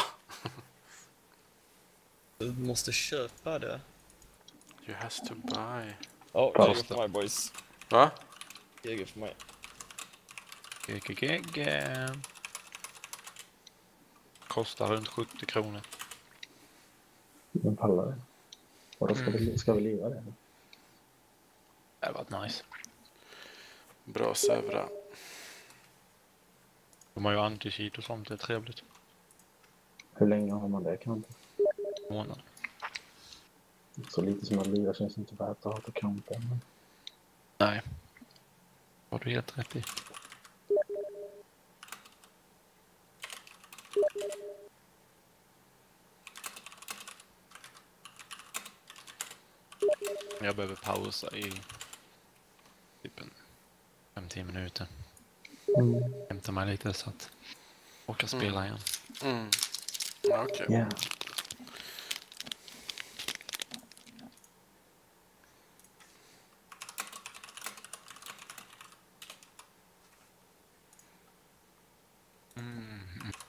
Du måste köpa det. You has to buy. Ja, Bra. Jäger för mig boys. Va? Jäger för mig. Gegegege. Kostar runt sjuttio kronor. Men pallar det? Och då ska, Mm. vi, ska vi lira det? Det har varit nice. Bra Sävra. De har ju anti-cheat och sånt, det är trevligt. Hur länge har man det kanske? Månad. Så lite som man lirar känns inte värt att ha på kampen. Men... Nej. Har du helt rätt i. Jag behöver pausa i typ en fem tio minuter. Mm. Hämta mig lite så att jag orkar spela igen. Mm. Ja, okej. Yeah. Mm.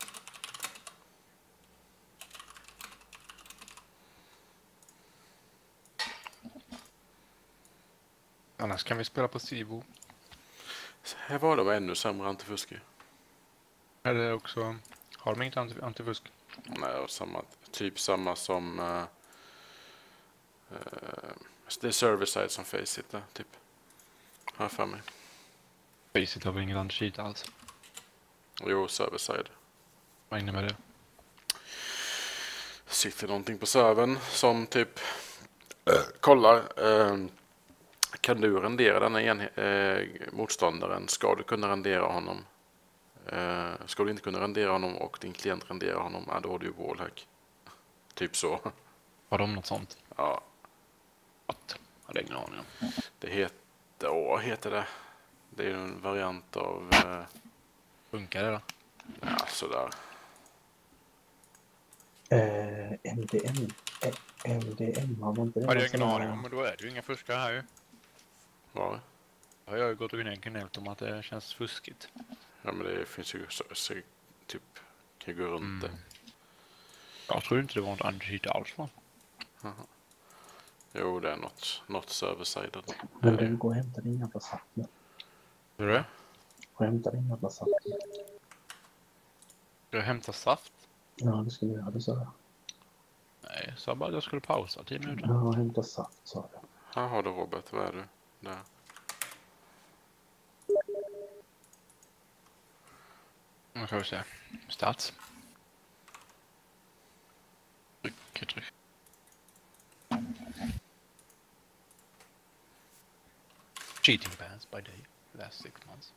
Annars kan vi spela på Sibo. Så här var det var ännu sämre antifusk. Är det också... Har de inget anti- antifusk? Nej, och samma, typ samma som uh, uh, det är server-side som Faceit där, typ. Har jag för mig. Faceit har väl inget anti-cheat alls. Jo, server-side. Vad innebär det? Sitter någonting på servern som typ uh, kollar uh, kan du rendera den en, uh, motståndaren? Ska du kunna rendera honom? Uh, ska du inte kunna rendera honom och din klient renderar honom, ja, då har du ju wallhack. Typ så. Har de något sånt? Ja, Att? Jag har ingen aning om. det heter, åh, heter det. Det är ju en variant av, uh, Funkar det då? ja, sådär. Eh, M D M. Eh, M D M har man inte det? Har du någon ingen sån aning här- om, men då är det ju inga fuskare här ju. Var det? Jag har ju gått in i en gnällt om att det känns fuskigt. Ja, men det finns ju så, så, typ kan ju gå runt det. Jag tror inte det var något anti-cheat alls, va? Jaha. Jo, det är något, något server-sided. Men du, gå och hämta din jävla saft nu. Hur är det? Gå och hämta din jävla saft nu. Ska jag hämta saft? Ja, det skulle jag göra, det sa jag. Nej, jag sa bara att jag skulle pausa tio minuter. Ja, hämta saft, sa jag. Här har du Robert, vad är du? Där. Nu ska vi se. Stats. Tryck, tryck. Cheating bans by day. Last six months.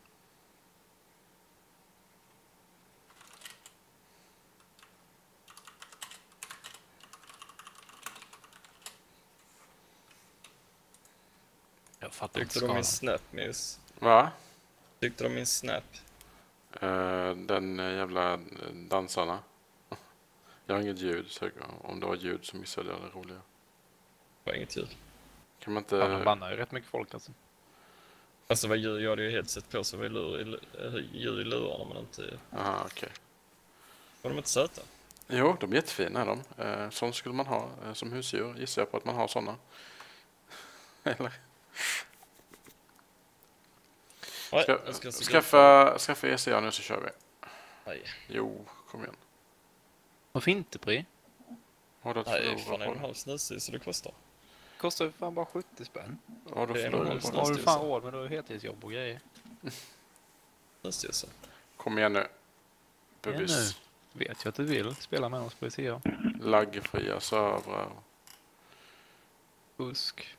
Jag fattar inte Tyckte du om skalan. min snap, Mus? Va? Tyckte du om min snap? Uh, den uh, jävla dansarna. Jag har inget ljud, så om det var ljud så missade jag det roliga. Det var inget ljud. Kan man inte... Ja, de bannar ju rätt mycket folk alltså. Alltså vad ljud, jag hade ju headset på så var ljud i lurarna men inte... Aha, okej. Var de inte söta? Jo, de är jättefina är de. Uh, sånt skulle man ha uh, som husdjur. Gissar jag på att man har såna. Eller? Nej, Ska, jag ska skaffa, skaffa E C A nu så kör vi. Nej, Jo, kom igen. Varför inte, Pri? Har du att nej förlora fan på är en det? halv snusig så det kostar. Kostar ju fan bara sjuttio spänn. Har du Det är en förlorat halv på snus. det? Har du fan råd med då heltidsjobb och grejer? Snusstyrelse. Kom igen nu. Ja, Bebis. Vet jag att du vill spela med oss på E C A. Laggfria servrar. Fusk.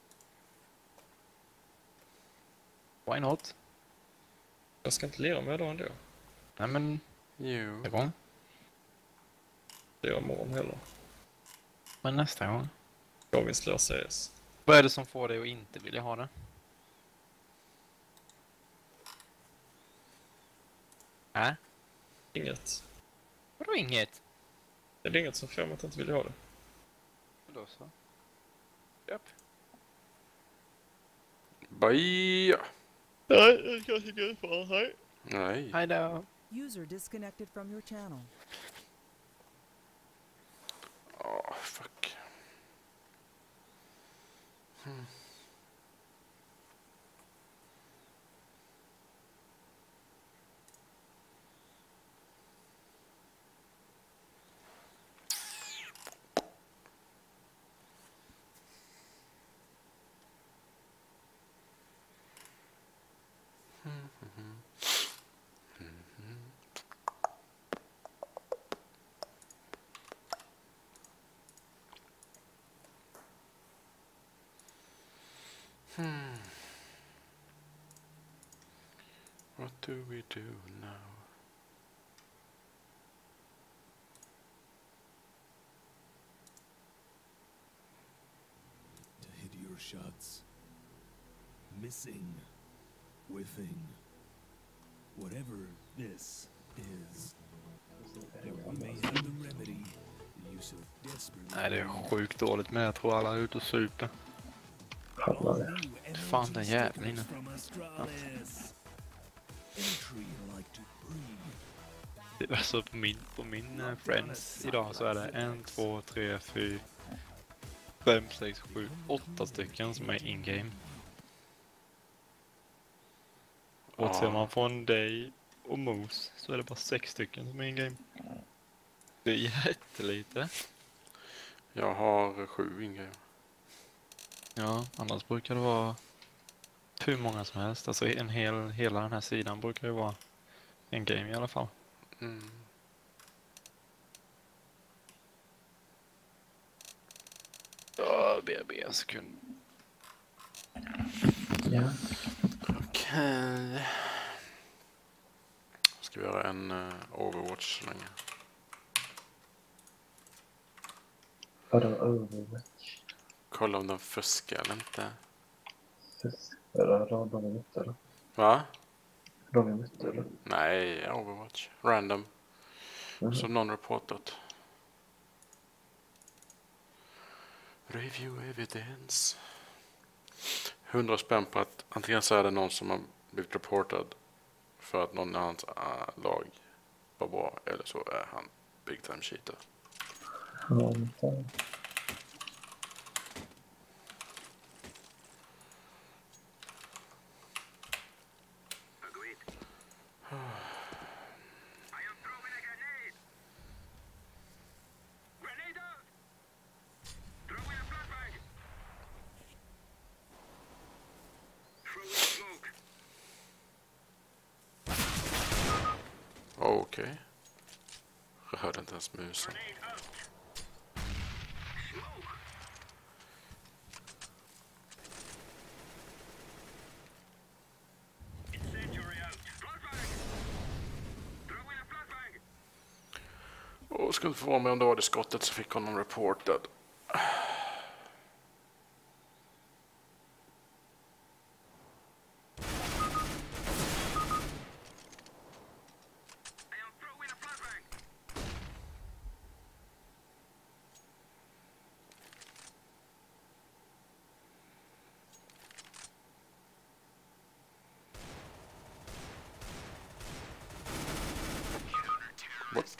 Why not? Jag ska inte lira med då ändå. Nej men, Jo. nästa gång. Det gör imorgon heller. Men nästa gång. Jag vill slå C S. Vad är det som får dig att inte vilja ha det? Äh? Inget. Vadå inget? Det är inget som får mig att inte vilja ha det. Då så. Japp. Bye. Nej, jag ska inte gå för hej. Nej. Hej då. User disconnected from your channel. Åh, fuck. Hmm. Hmm. What do we do now? To hit your shots. Missing. Whiffing. Whatever this is. We may have the remedy. The use of desperate. Nej, det är sjukt dåligt med. Jag tror alla är ute och super. Alla det. Fan, den jäveln inne. Alltså på min, på min uh, Friends idag så är det en, två, tre, fyra, fem, sex, sju, åtta stycken som är in-game. Och ser man från dig och Mos så är det bara sex stycken som är in-game. Det är jättelite. Jag har sju ingrejer. Ja, annars brukar det vara hur många som helst. Alltså en hel, hela den här sidan brukar ju vara en game i alla fall. Mm. Ja, B B en sekund. Ja. Okej. Ska vi göra en uh, Overwatch så länge? Vadå Overwatch? Kolla om den fuskar eller inte. Fuskar? De är ute eller? Va? De är ute eller? Nej, Overwatch. Random. Mm. Så non-reported. Review evidence. hundra spänn på att antingen så är det någon som har blivit reportad för att någon i hans uh, lag var bra, eller så är han big time cheater. Mm. Agreed. I am throwing a grenade. Grenade out. Throwing a flashbang. Throwing smoke. Okej. Okay. Jag hörde inte ens musen. Grenade out. Smoke. Incendiary out. Flashbang. Throwing a flashbang. Och skulle få mig om det var det skottet så fick honom reported. I am throwing a flashbang. What?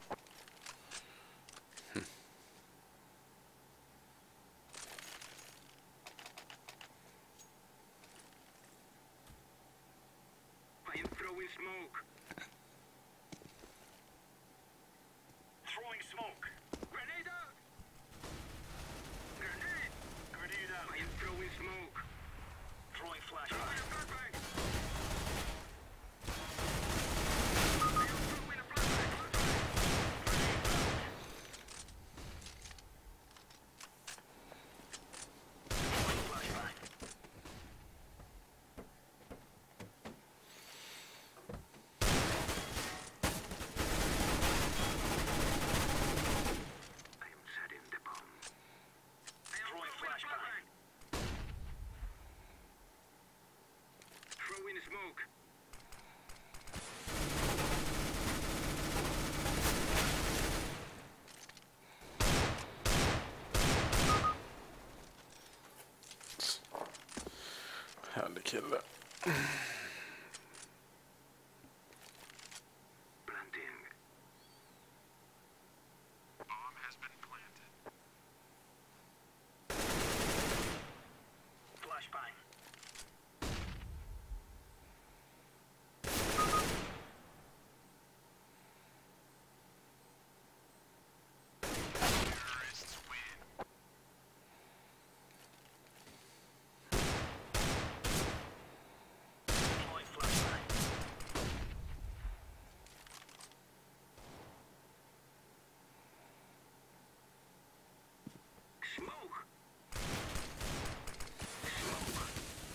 I am throwing smoke. Throwing smoke. Grenade out. Grenade. Grenade out. I am throwing smoke. Throwing flashbang. Flashbang. I am throwing a flashbang. Throwing flashbang. I am setting the bomb. Throwing flashbang. Throwing smoke. Härlig kille. Planting. Bomb has been planted. Flashbang. Terrorists win. Deploying flashbang. Smoke. Smoke.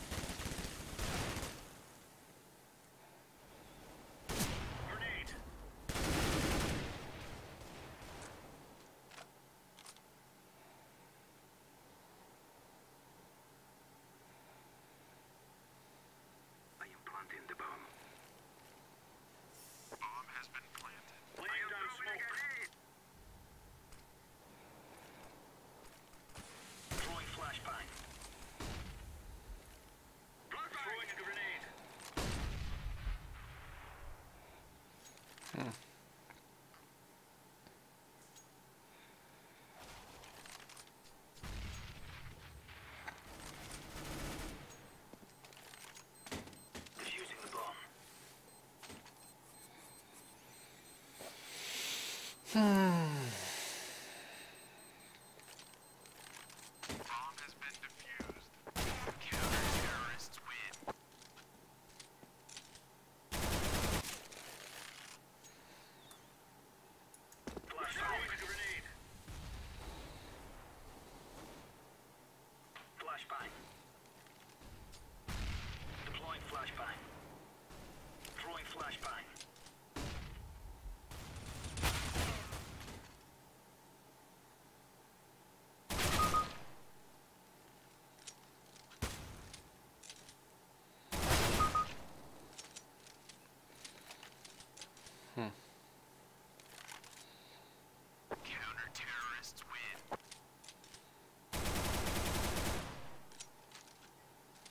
Grenade. I am planting the bomb. Bomb has been planted. Laying down smoke. Throwing flashbang. Throwing a grenade. Defusing the bomb. Bomb has been defused. Counter-terrorists win. Flashbang. A grenade. Flashbang. Deploying flashbang. Throwing flashbang. Counter-terrorists win.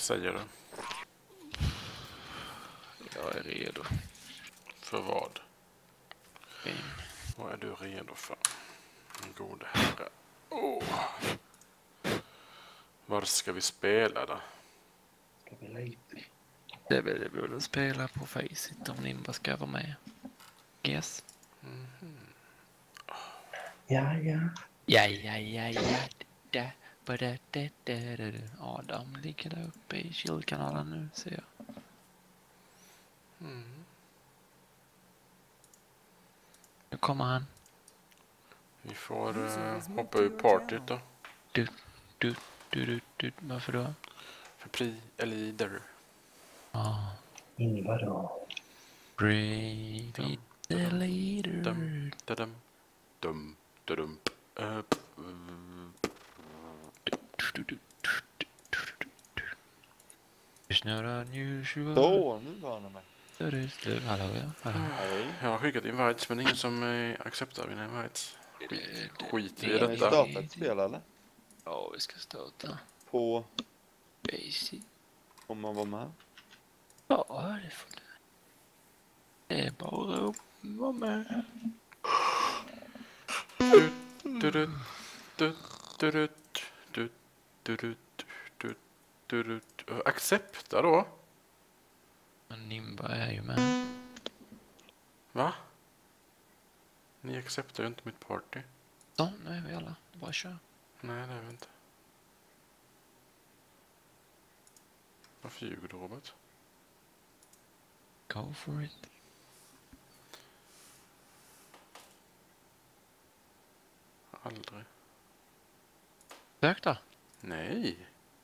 säger du? Jag är redo. För vad? Mm. Vad är du redo för? En god herre. Oh. Vad ska vi spela då? Ska vi lite? Det vill vi väl spela på Faceit om Nimba ska vara med. Yes. Mm-hmm. Ja, ja. Ja, ja, ja, ja. Da, ba, da, da, da, da, da. Adam ligger där uppe i kylkanalen nu, ser jag. Mm. Nu kommer han. Vi får uh, hoppa ur partyt då. Du, du, du, du, du. Varför då? För pri eller leader. Ah. In vadå? Brave Dum, the dum, leader. Dum, dum, dum, dum, uh, It's not unusual. Så, nu var han med. That is the... Hallå, ja. Hallå. Hej. Jag har skickat invites men ingen som eh, accepterar mina invites. Skit, skit i det- Har ni detta. startat ett spel eller? Ja, vi ska starta. På Basic. om man var med? Ja, det får du. Det är bara att vara med. Du, du, du, du, du, du, du, du, du, du, du. Accepta då? Men Nimba är ju med. Va? Ni accepterar ju inte mitt party. Så, nu är vi alla. Bara kör. Nej, det är vi inte. Varför ljuger du, Robert? Go for it. Aldrig. Sök då. Nej.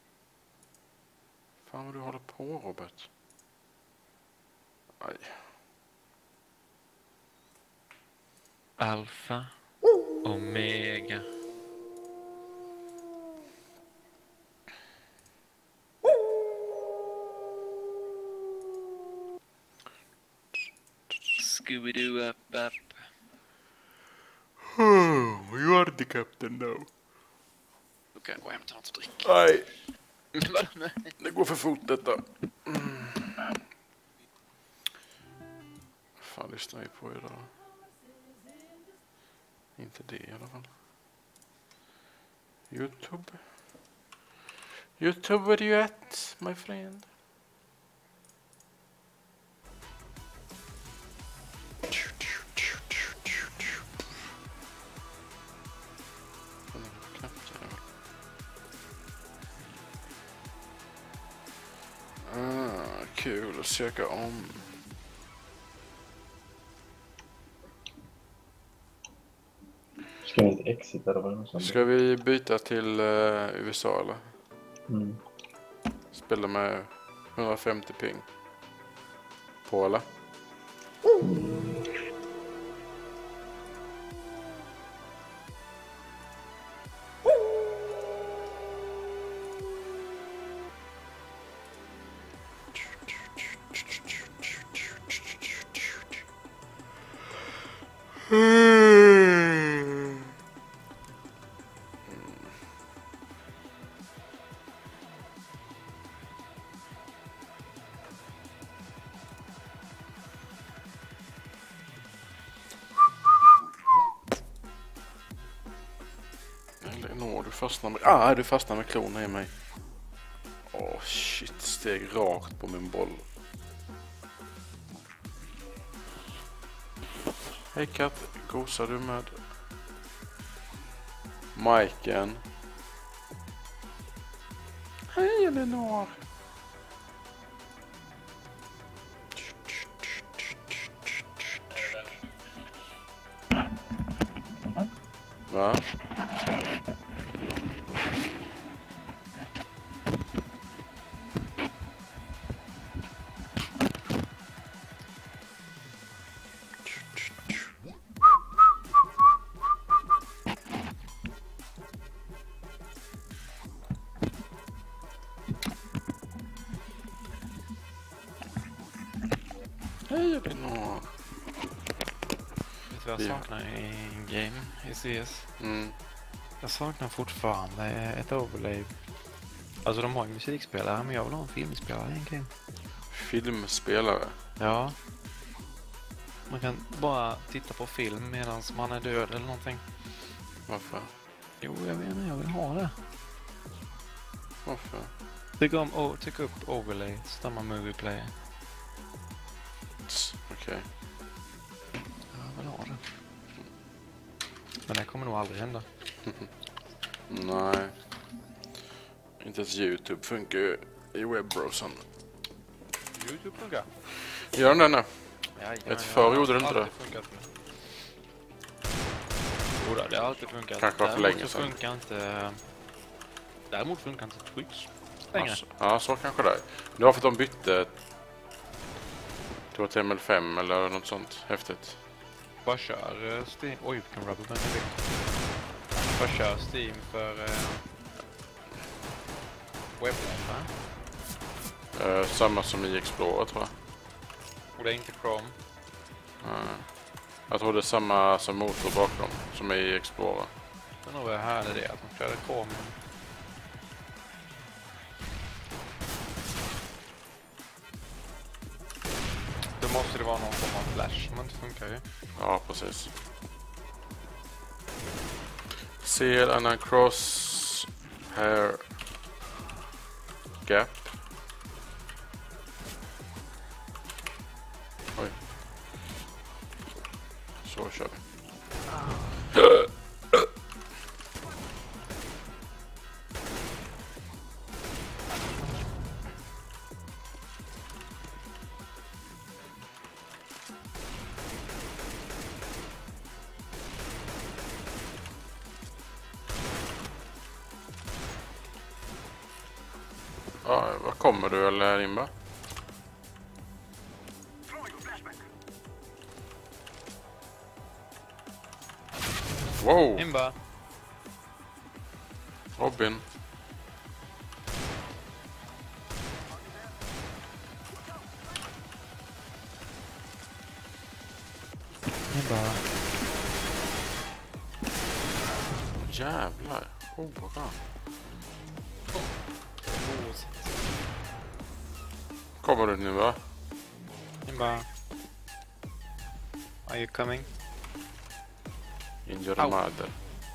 Fan vad du håller på, Robert. Aj. Alfa. Omega. Scooby-Doo up up. Oh, you are the captain now. Då kan jag gå hem och ta något att dricka. Nej, Vadå? Nej. det går för fort detta. Mm. Vad fan lyssnar vi på idag? Inte det i alla fall. YouTube. YouTube, where you at, my friend? Ah, kul att söka om. Ska vi inte exita då? Var det Ska vi byta till uh, U S A eller? Mm. Spela med hundrafemtio ping. På eller? Elinor, du fastnar med... Ah, du fastnar med klorna i mig. Åh, oh, shit. Steg rakt på min boll. Hej katt, gosar du med Majken? Hej Elinor. Va? Hej Elinor. Vet du vad jag saknar i en game i C S? Mm. Jag saknar fortfarande ett overlay Alltså de har ju musikspelare, men jag vill ha en filmspelare egentligen. Filmspelare? Ja. Man kan bara titta på film medan man är död eller någonting. Varför? Jo, jag vet inte, jag vill ha det. Varför? Tycker om, oh, tycker upp overlay, stämma movie player. Okej. Okay. Jag vill ha det. Men det kommer nog aldrig hända. Nej. Inte ens YouTube funkar ju i webbrowsern. YouTube funkar. Gör den det nu? Ja, Ett förr gjorde det inte det. Jo, det har alltid funkat. Kanske för länge sedan. Funkar inte... Däremot funkar inte Twitch längre. Alltså, ja, så kanske det är. Det var för att de bytte till H T M L fem eller något sånt häftigt. Bara kör uh, Steam. Oj, vilken rubberband jag fick. Bara kör Steam för uh, webben, uh, Samma som i Explorer, tror jag. Och det är inte Chrome. Uh, jag tror det är samma som motor bakom som är i Explorer. Det är nog vad här är det att man kör Chrome. Då måste det vara någon form av flash som inte funkar ju. Ja, precis. Seal and a cross hair gap. Oj. Så kör vi. Ja, vad kommer du eller Imba? Wow! Imba. Robin. Imba. Jävlar. Oh, vad bra. Kommer du nu, va? Imba. Are you coming? In your Au. mother.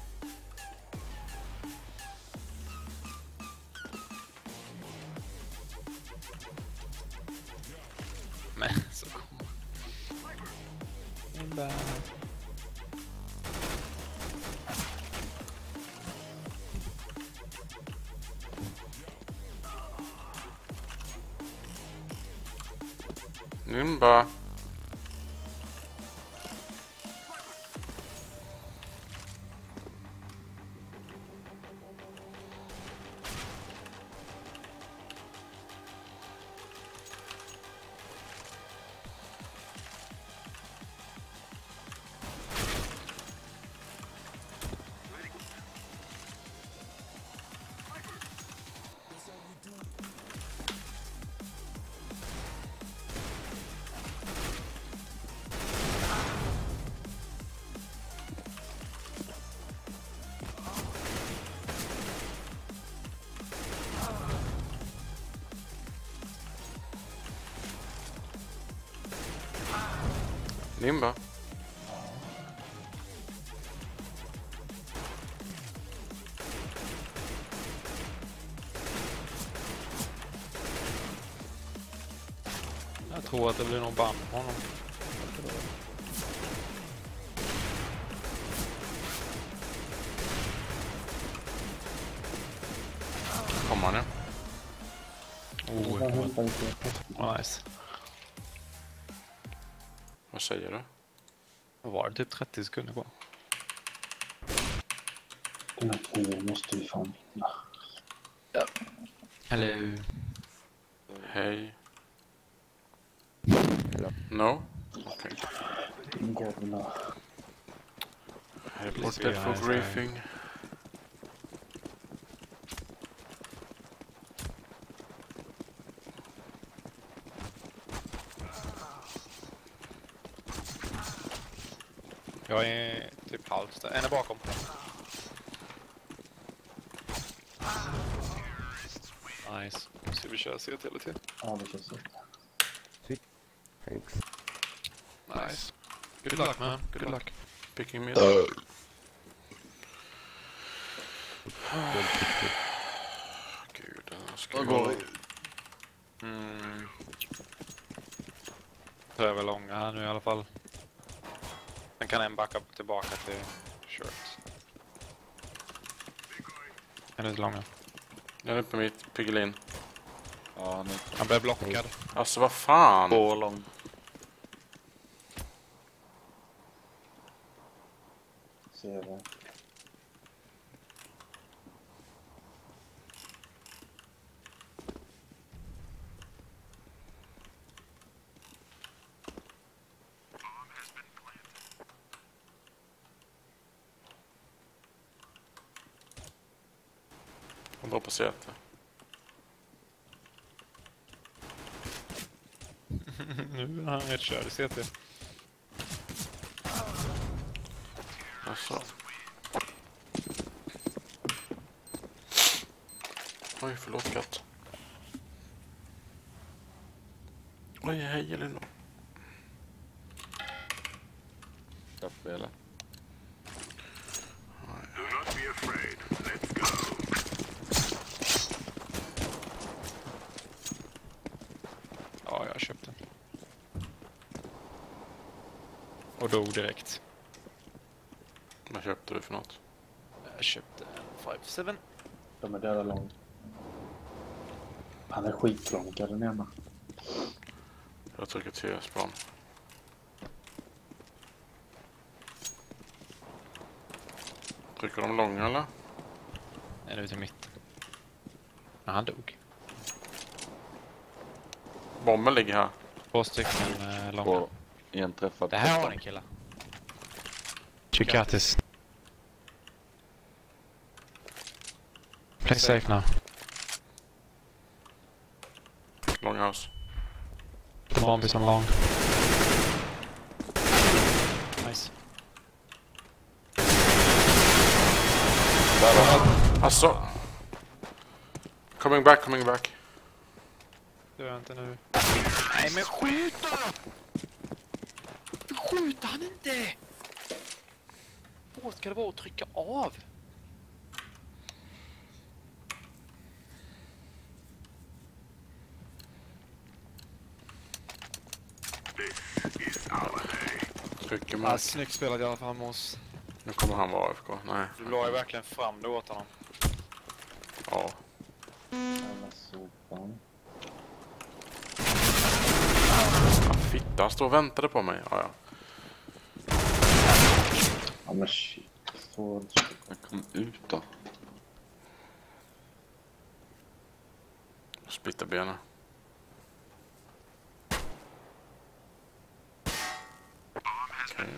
Men så kommer. Imba. Imba. Nimba. Jag tror att det blir någon band på honom. Kommer han nu? Oh, nice. Vad säger du? Vad var det? Typ trettio sekunder kvar. Den här kniven måste vi fan vinna. Ja. Hello. Hej. No? Okej. Gorna. Reported for briefing. Jag är typ halvt där. En är bakom. Nice. Ska vi köra C T lite? Ja, det känns så. Thanks. Nice. Good luck man, good luck. Picking mid. Gud, den ska Vad gå. går Mm. Så är väl långa här nu i alla fall. Sen kan en backa tillbaka till short. En lite långa. Den är uppe mitt Piggelin. Ja, nu. Han blev blockad. Alltså vad fan? Två lång. Ser det. Han drar på säte. Nu är han rätt körd i C T. Alltså. Oj, förlåt katt. Oj, hej Elin. Jag spelar. Do not be afraid. Let's go. Ja, jag köpte. Och dog direkt. Vad köpte du för något? Jag köpte en fem sju. De är döda långt. Han är skitklonkad den ena. Jag trycker T S-plan. Trycker de långa eller? Nej, det är ute i mitten. Men han dog. Bomben ligger här. Två stycken eh, långa. Och en träffad. Det här har en kille. Chicatis. Play safe now. Longhouse. The bomb is on long. Nice. Alltså. Coming back, coming back. Det gör jag inte nu. Nej, men skjut då! Skjut han inte! Vad ska det vara att trycka av? Trycker Ja, man. snyggt spelat i alla fall med oss. Nu kommer han vara A F K. Nej. Du la ju verkligen fram det åt honom. Ja. Jävla sopan. Ah, fitta, han står och väntade på mig. Ja, ja. Ja men shit. Så... Jag kom ut då. Splitta benen. Okej.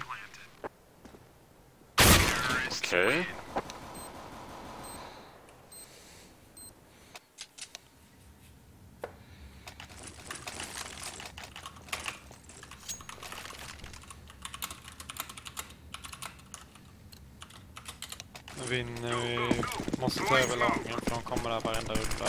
Okej. Nu vinner vi. Måste ta över lången för de kommer där varenda runda.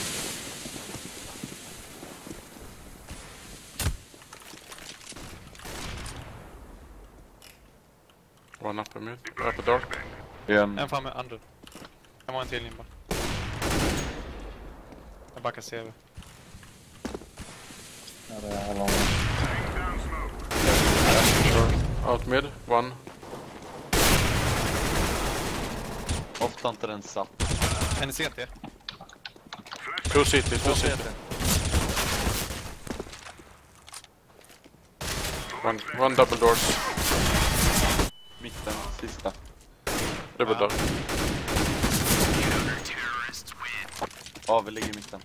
One upper mid. Upper dark. En. En framme, under. Kan vara en till inba. Jag backar C V. Ja, det är långt. Out mid. One. Ofta inte den satt. En i C T. Two city, two city. One, one double doors. Mitten, sista. Double dark. Ja, vi ligger i mitten.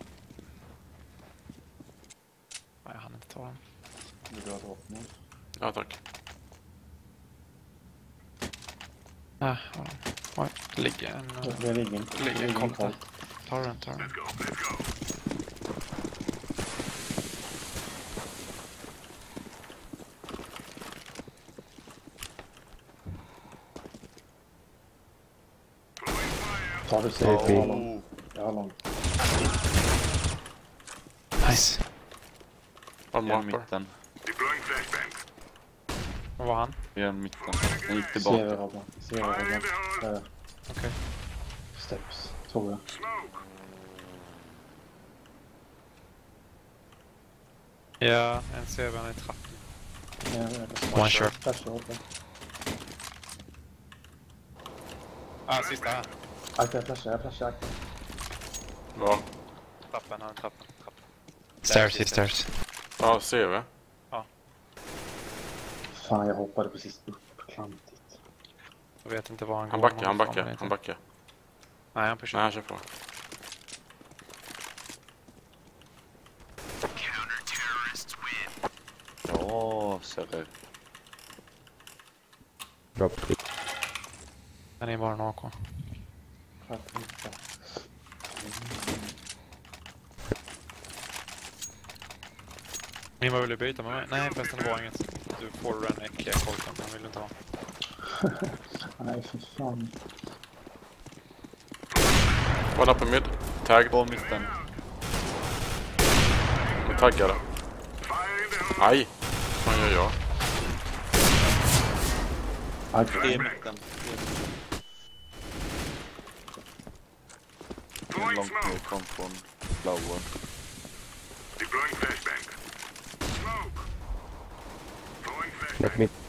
Nej, jag hann inte ta den. Vill du ha ett vapen? Ja, tack. Ah, ja. Oj, det ligger en... Det Uh, det ligger en. det ligger en koll där. Ta den, ta den. Tar du sig? Jag har långt. Jag har långt. Nice. One Igen marker. mitten. Deploying flashbang. Vad var han? Igen mitten. Han gick Ser tillbaka. vi Robban. Ser vi Fire in Robban. the hole. Där. Okej. Steps, tror jag. Smoke. Ja, en ser vi han i trappan. Ja, jag är One shot. Flashar Robban. Ah, sista här. Akta, jag flashar, jag flashar. Akta. Ja, Trappan, han är trappan. trappan. Stairs, it's stairs. ja ser vi. Fan, jag hoppade precis upp. Klantigt. Jag vet inte var han Han går. backar, han backar, han backar. Nej, han pushar. Nej, han kör på. Ja, Serre. Drop. Han är bara en A K. Sköt inte. Min vill du byta med mig? Nej, förresten det var inget. Du får den äckliga korten, den vill du inte ha. Nej, för fan. One up in mid. Tagged. På mitten. De är taggade. Fire in the hole. Aj! Vad gör jag? Akta. I mitten. En Throwing långt ner smoke. kom från flower. Deploying flashbang. Smoke. Throwing flashbang. Let me.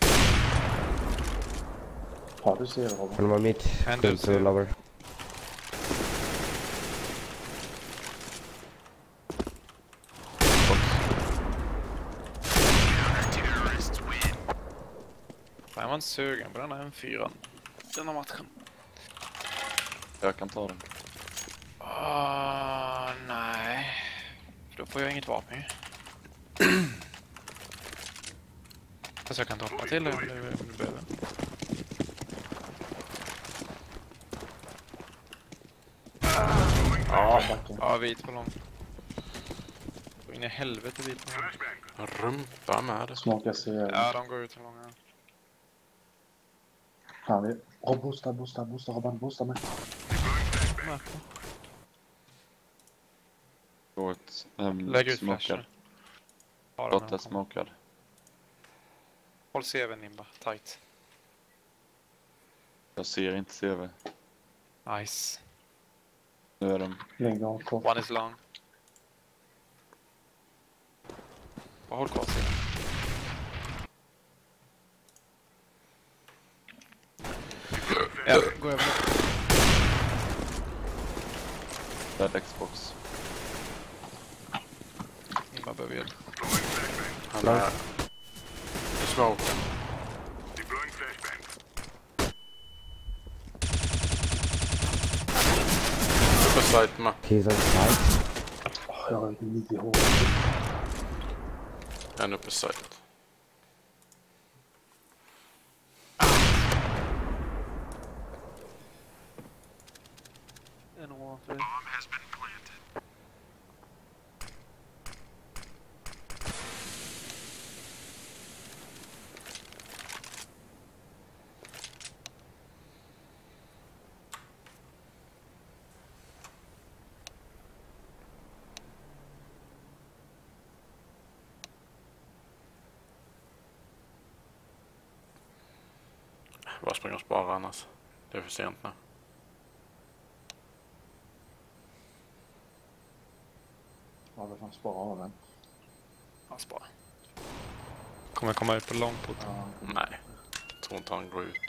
Har du ser Robban? One more mid. And Go just, to uh, lower. Jag var inte sugen på den här M fyra. Denna matchen. Jag kan ta den. Åh, nej. Då får jag inget vapen. Fast jag kan droppa till det om du om du behöver. Ja, Ja, vit på lång. Gå in i helvete vit på lång. Flashbang. rumpa med. Smaka ser. Ja, de går ut för långa. Fan, vi... Åh, oh, boosta, boosta, boosta, Robban, boosta med. Short. Um, Lägg ut smokad. flashen. Ha den när Botta de kommer. smokad. Håll C V Nimba, tight. Jag ser inte C V. Nice. Nu är de. Lägg av kort. One is long. Bara håll kvar C V. Ja, gå över. Där Xbox. Nimba behöver hjälp. Han är... Smoke. Deploying flashbang. Super sight med. He's on side. Åh, jag har nio H. En uppe sight. En ovanför. Bara springa och spara annars. Det är för sent nu. Ja, då fan spara av den. Ja, spara. Kommer komma ut på långport. Ja. Nej. Jag tror inte han går ut.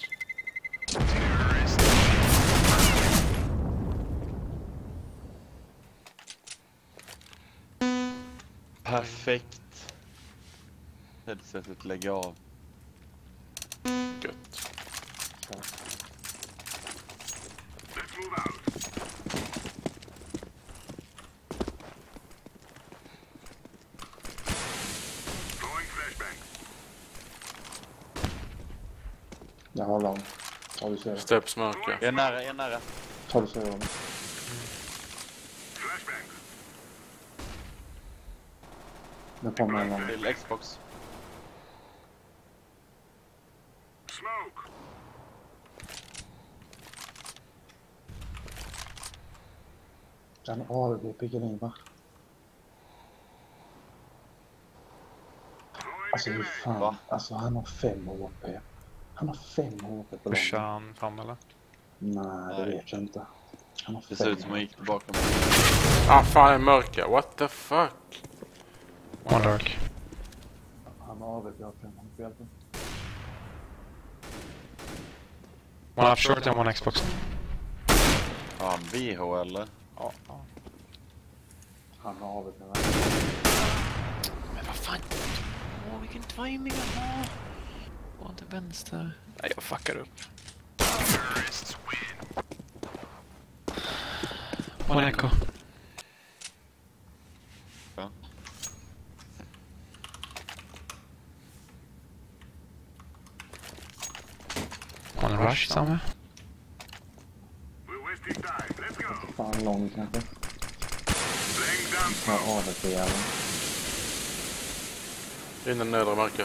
Perfekt. Headsetet lägger av. Gött. Let's move out. Throwing flashbang. Jag har lång. Tar du ser. Steps mörker. Jag är nära, jag är nära. Tar du ser Robban. Flashbang. Nu kommer en lång. Till Xbox. Smoke. Den A V P pickar in va? Alltså hur fan, Va? alltså han har fem H P. Han har fem H P på Pushar lången. han fram eller? Nej, det Nej. vet jag inte. Han har Det ser fem ut som han gick tillbaka. Ah, fan, en mörka. What the fuck? One dark. Han har A W P, jag kan han hjälpa. One up short and one Xbox. Ja, han V H eller? Ja. ja. Han har A W P. Men vad fan? Åh, vilken timing han har. Var till vänster. Nej, jag fuckar upp. One echo. Ja. One rush somewhere. We're wasting time. Let's go. Fan lång kanske. Laying down Han smoke. har A W P jäveln. In den nedre mörka.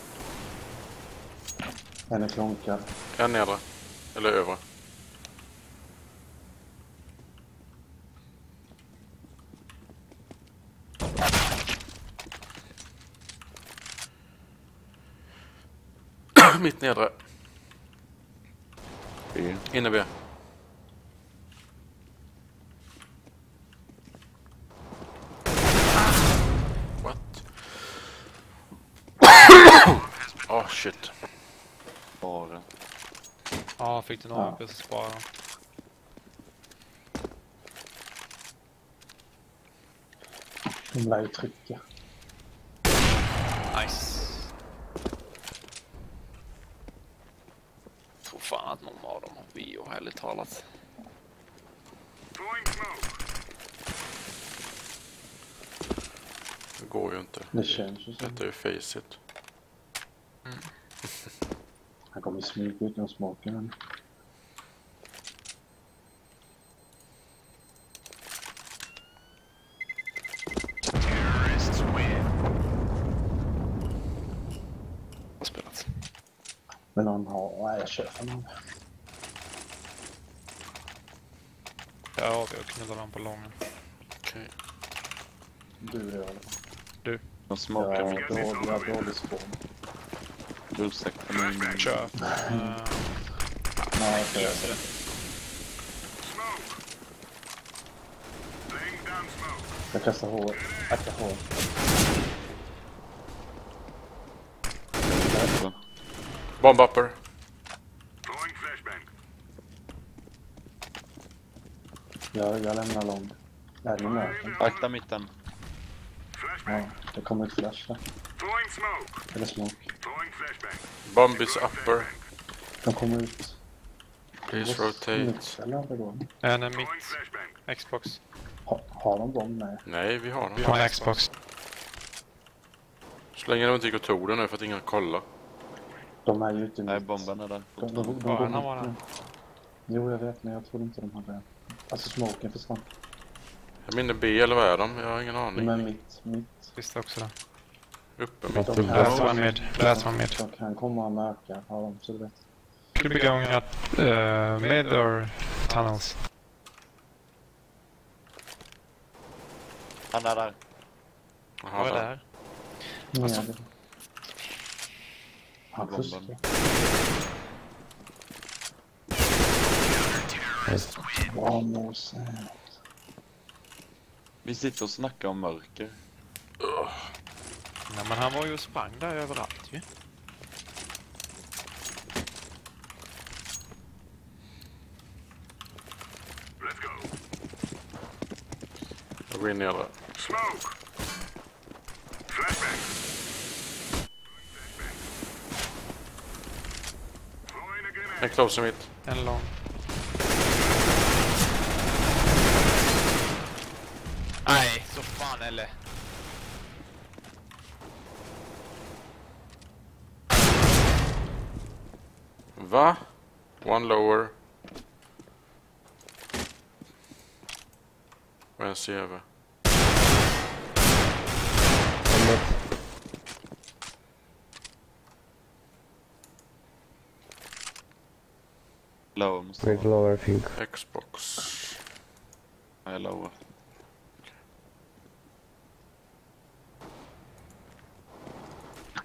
En är klonkad. En nedre. Eller övre. Mitt nedre. B. Inne B. What? Oh shit. Bara. Ja, fick du någon A W P så spara. De lär ju trycka. Nice. Jag tror fan att någon av dem har V O, ärligt talat. Throwing smoke. Det går ju inte. Det känns ju så. Detta är ju faceit. Han kommer smyga utan smaken. Men... Har spelat. Men han har... Nej, jag kör för någon. Ja, vi har knullat dem på lången. Okej. Du är det. Du. De smokar Ja, mycket. då har jag dålig spår. Ursäkta men... Kör. Uh, Nej, jag kör. Smoke. Laying down smoke. Jag kastar hår. Akta hår. Bomb upper. Throwing flashbang. Jag, jag lämnar lång. Är det med? Akta mitten. Flashbang. Ja, det kommer ett flash där. Throwing smoke. Eller smoke. Throwing flashbang. Bomb is upper. De kommer ut. Please rotate. Eller vad det går. en är Throwing mitt. flashbang. Xbox. Ha, har de bomb med? Nej, vi har Vi den. har en Xbox. Så länge de inte gick och tog den nu för att ingen kollar. De är ju ute Nej, mitt. bomben är där. De, de, de, de, Ja, går han var mitt där. nu. Jo, jag vet, men jag tror inte de hade... Alltså, smoken försvann. Jag minns B eller vad är de? Jag har ingen De aning. är mitt, mitt. Visste också det. Uppe Not mitt. too Last bad. one mid. Last one mid. De kan komma och mörka, har de, så du vet. Could be going at uh, mid or tunnels. Han är där. Jaha, Vad är det där. här? Alltså, han Bomben. fuskar. Nice. Bra Mose. Vi sitter och snackar om mörker. Nej, men han var ju och sprang där överallt ju. Let's go. Jag går in nedre. Smoke. Flashbang. Throwing a grenade. En close mitt. En lång. Nej, så fan eller. Va? One lower. Och en C V. Lower måste Mid vara. lower, I think. Xbox. Nej, lower.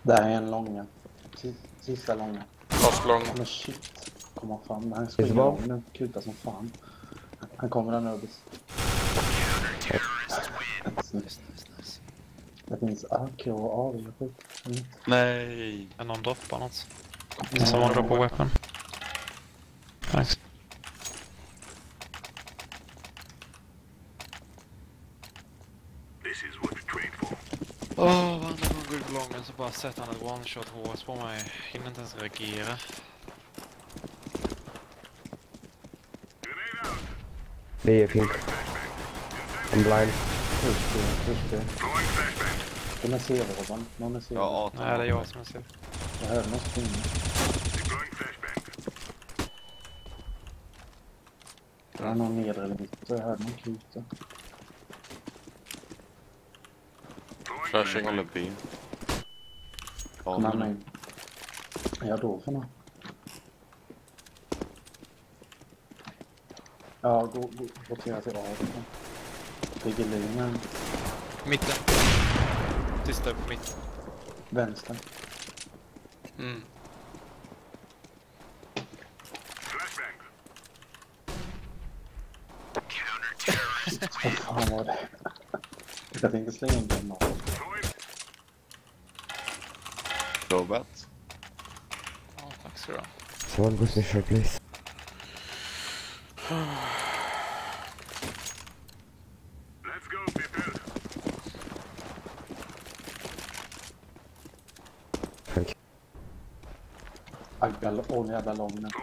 Där är en långa. Sista långa. Fast lång. Men shit. Kommer fram. Han springer lång nu. Kutar som fan. Han kommer där nu. Det finns A K och A V. Nej. Är någon droppar något? Det är som man droppar weapon. Thanks. Åh, oh, varje gång går ut lången så bara sätter han ett one-shot H S på mig. Hinner inte ens reagera. Det är fint. I'm blind. Push det, push det. Den är C V-robban. Någon är C V. Ja, Nej, det är jag som är C V. Jag hörde något springa. Det är någon nedre eller mitt. Jag hörde någon kuta. Flashing. Håller B. Kom han in. Ja, då för något. Ja, gå, gå, gå till A. Ligger linjen. Mitten. Sista på mitt. Vänster. Mm. Vad fan var det? Jag tänkte slänga in den mat. Robert. Ja, tack så du. Someone push me short, please. Thank you. Agga, åh oh, jävla lång nu.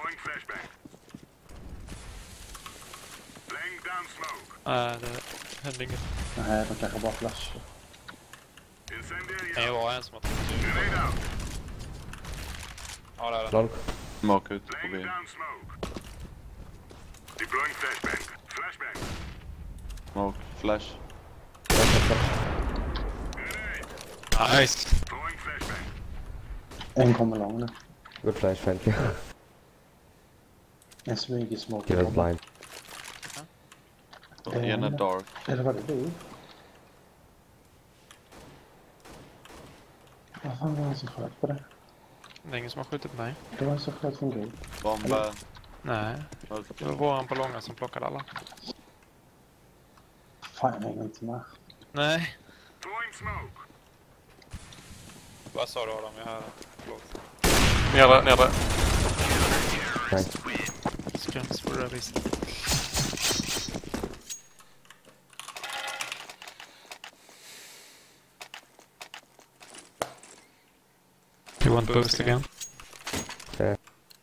Nej, det hände inget. Nej, de kanske bara flashar. Nej, jag var en som har tagit ut. Ja, det är det. Long. Smoke ut på B. Smoke, flash. Nice. En kommer lång nu. Good flash, thank you. En smyger smoke. He was blind. En är dark. Eller var det du? Vad fan var det som sköt på det? Det är ingen som har skjutit mig. Det var så sköt från guld. Bomba. Nej. Det var våran på långa som plockade alla. Fan, jag hänger inte med. Nej. Vad sa du Adam? Jag hör... Förlåt. Nere, nere. Nej. Skräms på det där viset. You want boost again? Yeah.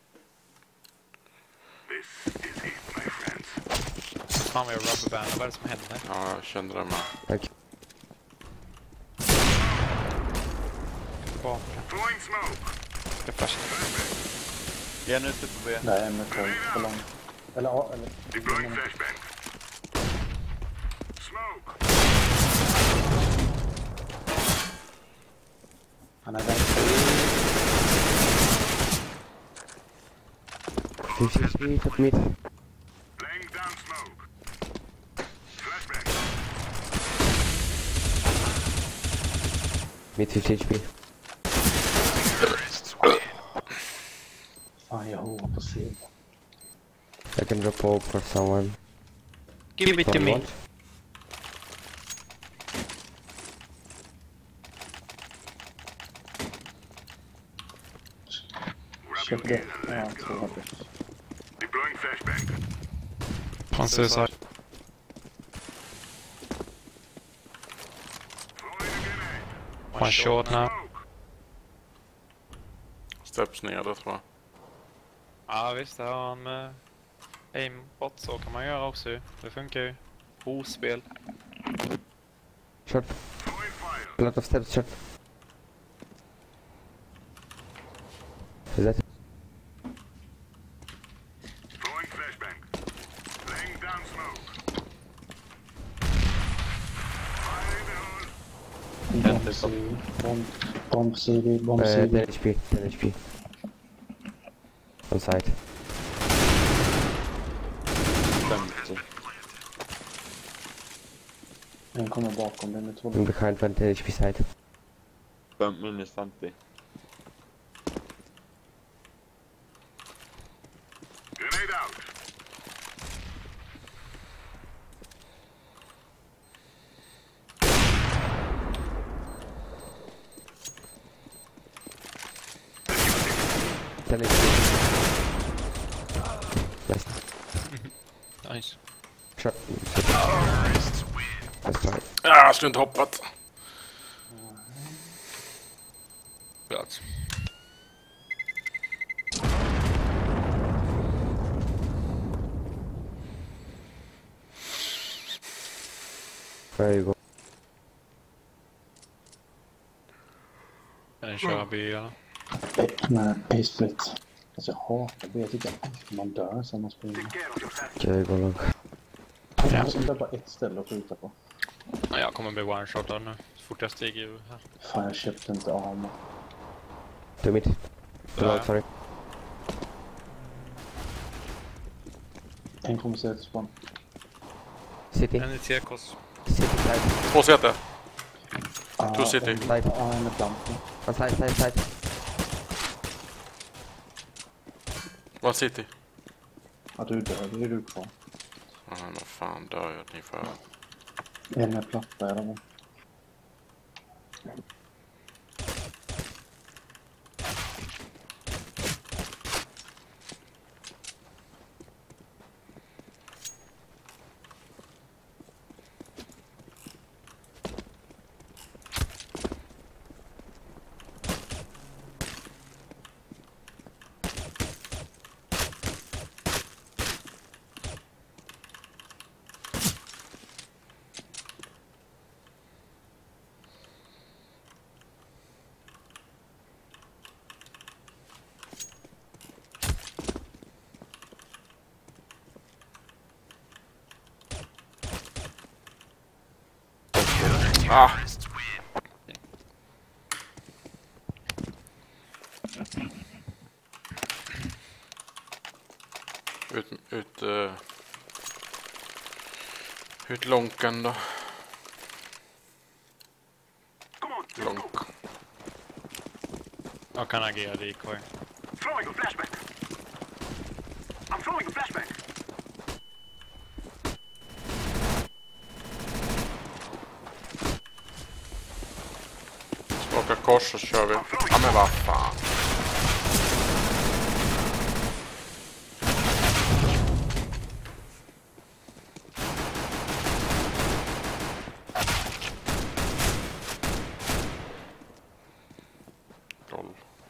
Fan vad jag rubberband. Vad är det som händer? Ja, jag kände det med. Tack. Tillbaka. Ska flasha. En ute på B. Nej, en med tolv på lång. Eller A, eller... Han är vänster. fifty H P, top mid. Mid fifty H P. Fan, jag hovar på C. I can drop hope for someone. Give it to me. Köp det. Ja, två hundra. On suicide. One short now. Steps ner det tror jag. Ja visst, det har han med aimbot. Så kan man göra också. Det funkar ju. Ospel. Short. A lot of steps, short. Is that? Bomb C V. Bomb, bomb C V. Bomb Uh, C V. ten H P, ten H P. On site. femtio. En kommer bakom den med två. I'm behind twenty H P side. Fem minus femtio. Ten is Yes. Nice. Shot. That's right. Ah, jag skulle inte hoppat. Plats. There you go. Kan ni köra B eller? Nej, A-split. Alltså jag hatar B. Jag tycker att man dör sen man springer. Okej, gå långt. Jag har bara ett ställe att skjuta på. Ja, jag kommer bli one-shotad nu. Så fort jag stiger ur här. Fan, jag köpte inte armor. Two mid. Two Ja. out, sorry. En kommer se till spawn. City. En i T K's. City side. Två C T. Ah, Two city. en- Ja, en är planten. One side, side, side. One city. Ja, du dör. Det är du kvar. Ja, men vad fan dör jag ni för? En är platta eller vad? Ah! Ut, ut, uh, ut lånken då. Lånk. Jag kan agera decoy. Throwing a flashback. I'm throwing a flashback. Skaka kors så kör vi. Ja men vad fan. Roll.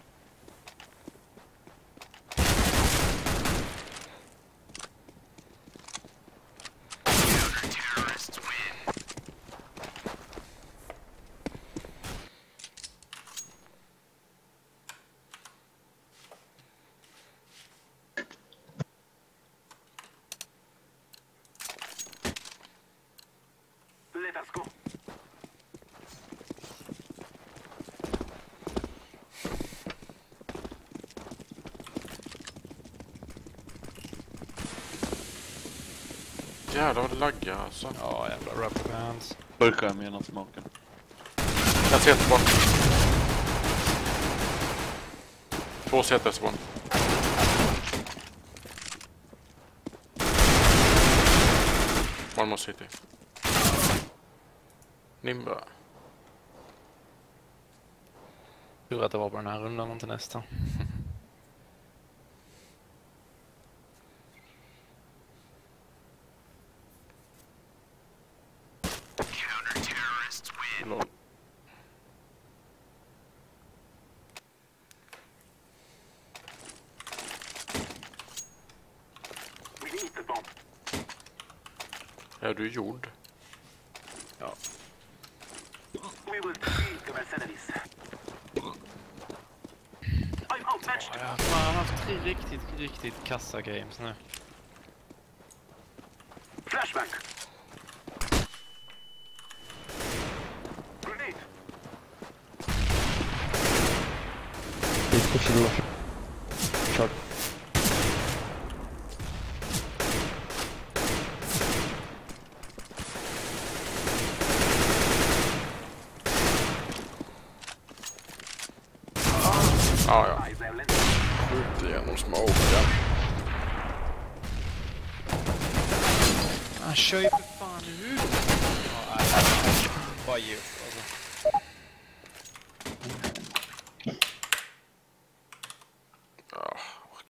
Let us go. Jävlar vad det laggar alltså. Ja, jävla rubber bands. Burkar med genom smoken. Jag ser inte bort. Två C T spawn. One more city. Nimba. Tur att det var på den här rundan och inte nästa. Lol. We need the bomb. Är du jord? Ja. We will defeat the mercenaries. I'm outmatched. Jag har fan haft tre riktigt, riktigt kassa games nu. Flashback. Grenade. He's pushing left. Short. Ja, ja. Ut igenom smoken. Han kör ju för fan ut. Ja, nej. Bara ge upp alltså.